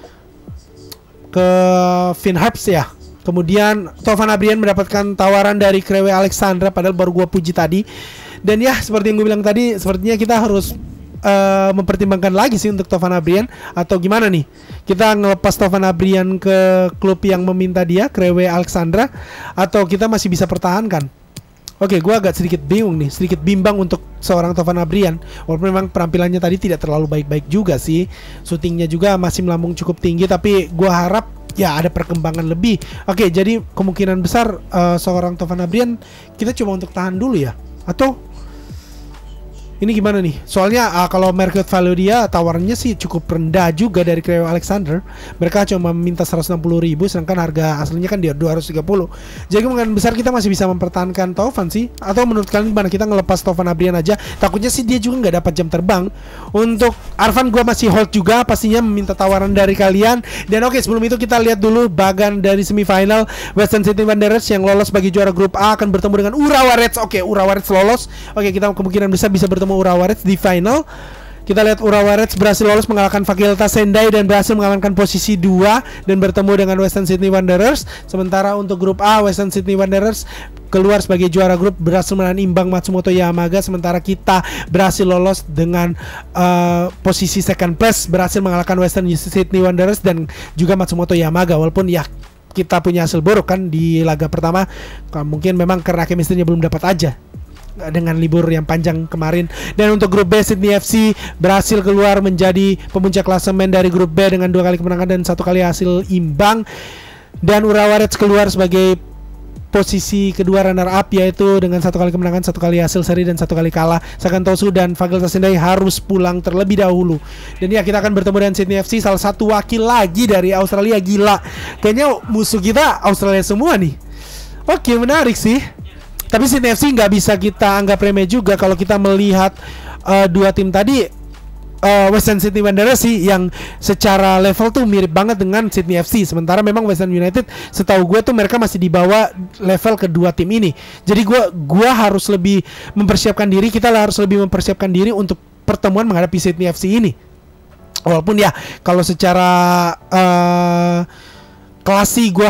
ke Finharps ya. Kemudian Taufan Abrian mendapatkan tawaran dari Krewe Alexandra, padahal baru gua puji tadi. Dan ya, seperti yang gue bilang tadi, sepertinya kita harus mempertimbangkan lagi sih untuk Taufan Abrian. Atau gimana nih? Kita ngelepas Taufan Abrian ke klub yang meminta dia, Krewe Alexandra, atau kita masih bisa pertahankan? Oke, gue agak sedikit bingung nih, sedikit bimbang untuk seorang Taufan Abrian. Walaupun memang penampilannya tadi tidak terlalu baik-baik juga sih. Syutingnya juga masih melambung cukup tinggi, tapi gue harap ya ada perkembangan lebih. Oke, jadi kemungkinan besar seorang Taufan Abrian kita coba untuk tahan dulu ya. Atau ini gimana nih? Soalnya kalau market value dia tawarannya sih cukup rendah juga dari Creo Alexander. Mereka cuma minta 160.000, sedangkan harga aslinya kan dia 230. Jadi kemungkinan besar kita masih bisa mempertahankan Taufan sih. Atau menurut kalian gimana, kita ngelepas Taufan Abrian aja? Takutnya sih dia juga nggak dapat jam terbang. Untuk Arfan gue masih hold juga, pastinya meminta tawaran dari kalian. Dan oke, sebelum itu kita lihat dulu bagan dari semifinal. Western City Wanderers yang lolos sebagai juara grup A akan bertemu dengan Urawa Reds. Oke, Urawa Reds lolos. Oke, kita kemungkinan bisa bertemu Urawa Reds di final. Kita lihat Urawa Reds berhasil lolos mengalahkan Fakultas Sendai dan berhasil mengamankan posisi 2 dan bertemu dengan Western Sydney Wanderers. Sementara untuk grup A, Western Sydney Wanderers keluar sebagai juara grup, berhasil menahan imbang Matsumoto Yamaga. Sementara kita berhasil lolos dengan posisi second place, berhasil mengalahkan Western Sydney Wanderers dan juga Matsumoto Yamaga. Walaupun ya kita punya hasil buruk kan di laga pertama, mungkin memang karena chemistry-nya belum dapat aja dengan libur yang panjang kemarin. Dan untuk grup B, Sydney FC berhasil keluar menjadi pemuncak klasemen dari grup B dengan 2 kali kemenangan dan 1 kali hasil imbang. Dan Urawa Reds keluar sebagai posisi kedua runner up, yaitu dengan 1 kali kemenangan, 1 kali hasil seri dan 1 kali kalah. Sakantosu dan Fakultas Sendai harus pulang terlebih dahulu. Dan ya, kita akan bertemu dengan Sydney FC, salah satu wakil lagi dari Australia. Gila, kayaknya musuh kita Australia semua nih. Oke, menarik sih. Tapi Sydney FC nggak bisa kita anggap remeh juga kalau kita melihat dua tim tadi. Western Sydney Wanderers sih yang secara level tuh mirip banget dengan Sydney FC. Sementara memang Western United, setahu gue tuh mereka masih di bawah level kedua tim ini. Jadi gue harus lebih mempersiapkan diri. Kita harus lebih mempersiapkan diri untuk pertemuan menghadapi Sydney FC ini. Walaupun ya kalau secara klasi gue harap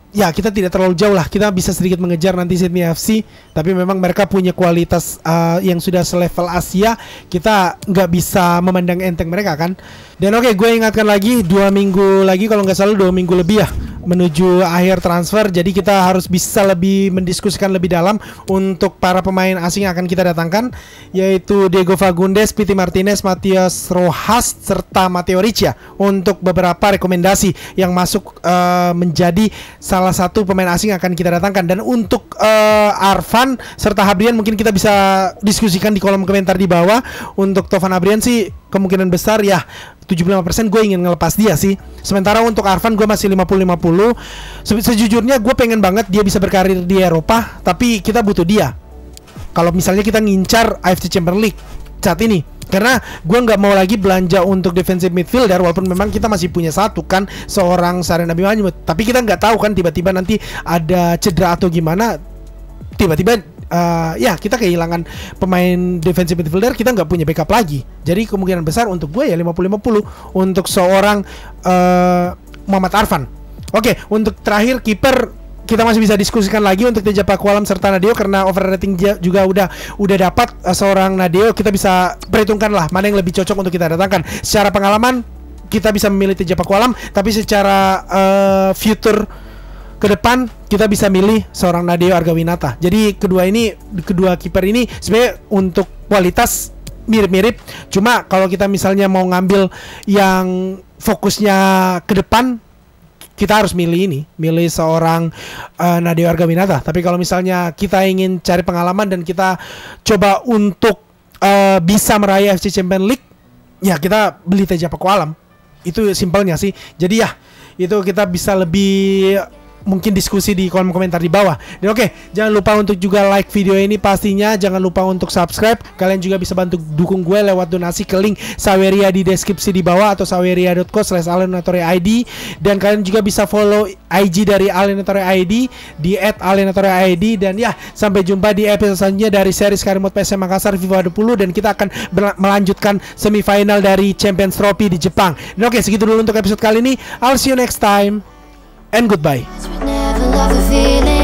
ya kita tidak terlalu jauh lah, kita bisa sedikit mengejar nanti Sydney FC, tapi memang mereka punya kualitas yang sudah selevel Asia, kita nggak bisa memandang enteng mereka kan. Dan oke, gue ingatkan lagi 2 minggu lagi kalau nggak salah 2 minggu lebih ya menuju akhir transfer, jadi kita harus bisa lebih mendiskusikan lebih dalam untuk para pemain asing yang akan kita datangkan, yaitu Diego Fagundes, Pity Martinez, Matias Rojas, serta Matteo Riccia untuk beberapa rekomendasi yang masuk menjadi salah satu pemain asing yang akan kita datangkan. Dan untuk Arfan serta Habrian mungkin kita bisa diskusikan di kolom komentar di bawah. Untuk Tovan Habrian sih kemungkinan besar ya 75% gue ingin ngelepas dia sih. Sementara untuk Arfan gue masih 50-50. Sejujurnya gue pengen banget dia bisa berkarir di Eropa, tapi kita butuh dia kalau misalnya kita ngincar AFC Champions League saat ini. Karena gue nggak mau lagi belanja untuk defensive midfielder, walaupun memang kita masih punya satu kan, seorang Saryan Abimanyu. Tapi kita nggak tahu kan, tiba-tiba nanti ada cedera atau gimana, tiba-tiba ya kita kehilangan pemain defensive midfielder, kita nggak punya backup lagi. Jadi kemungkinan besar untuk gue ya 50-50 untuk seorang Muhammad Arfan. Oke, untuk terakhir kiper kita masih bisa diskusikan lagi untuk Teja Pakualam serta Nadeo, karena overrating juga udah dapat seorang Nadeo. Kita bisa perhitungkan lah mana yang lebih cocok untuk kita datangkan. Secara pengalaman kita bisa memilih Teja Pakualam, tapi secara future ke depan kita bisa milih seorang Nadeo Argawinata. Jadi kedua kiper ini sebenarnya untuk kualitas mirip-mirip. Cuma kalau kita misalnya mau ngambil yang fokusnya ke depan, kita harus milih seorang Nadeo Argawinata. Tapi kalau misalnya kita ingin cari pengalaman dan kita coba untuk bisa meraih FC Champions League, ya kita beli Teja Pakualam. Itu simpelnya sih. Jadi ya itu kita bisa lebih mungkin diskusi di kolom komentar di bawah. Dan oke, jangan lupa untuk juga like video ini pastinya. Jangan lupa untuk subscribe. Kalian juga bisa bantu dukung gue lewat donasi ke link Saweria di deskripsi di bawah atau saweria.co/alienatoreid. Dan kalian juga bisa follow IG dari alienatoreid di @alienatoreid. Dan ya, sampai jumpa di episode selanjutnya dari series Karim Mode PSM Makassar FIFA 20. Dan kita akan melanjutkan semifinal dari Champions Trophy di Jepang. Dan oke, segitu dulu untuk episode kali ini. I'll see you next time and goodbye. We never love the feeling.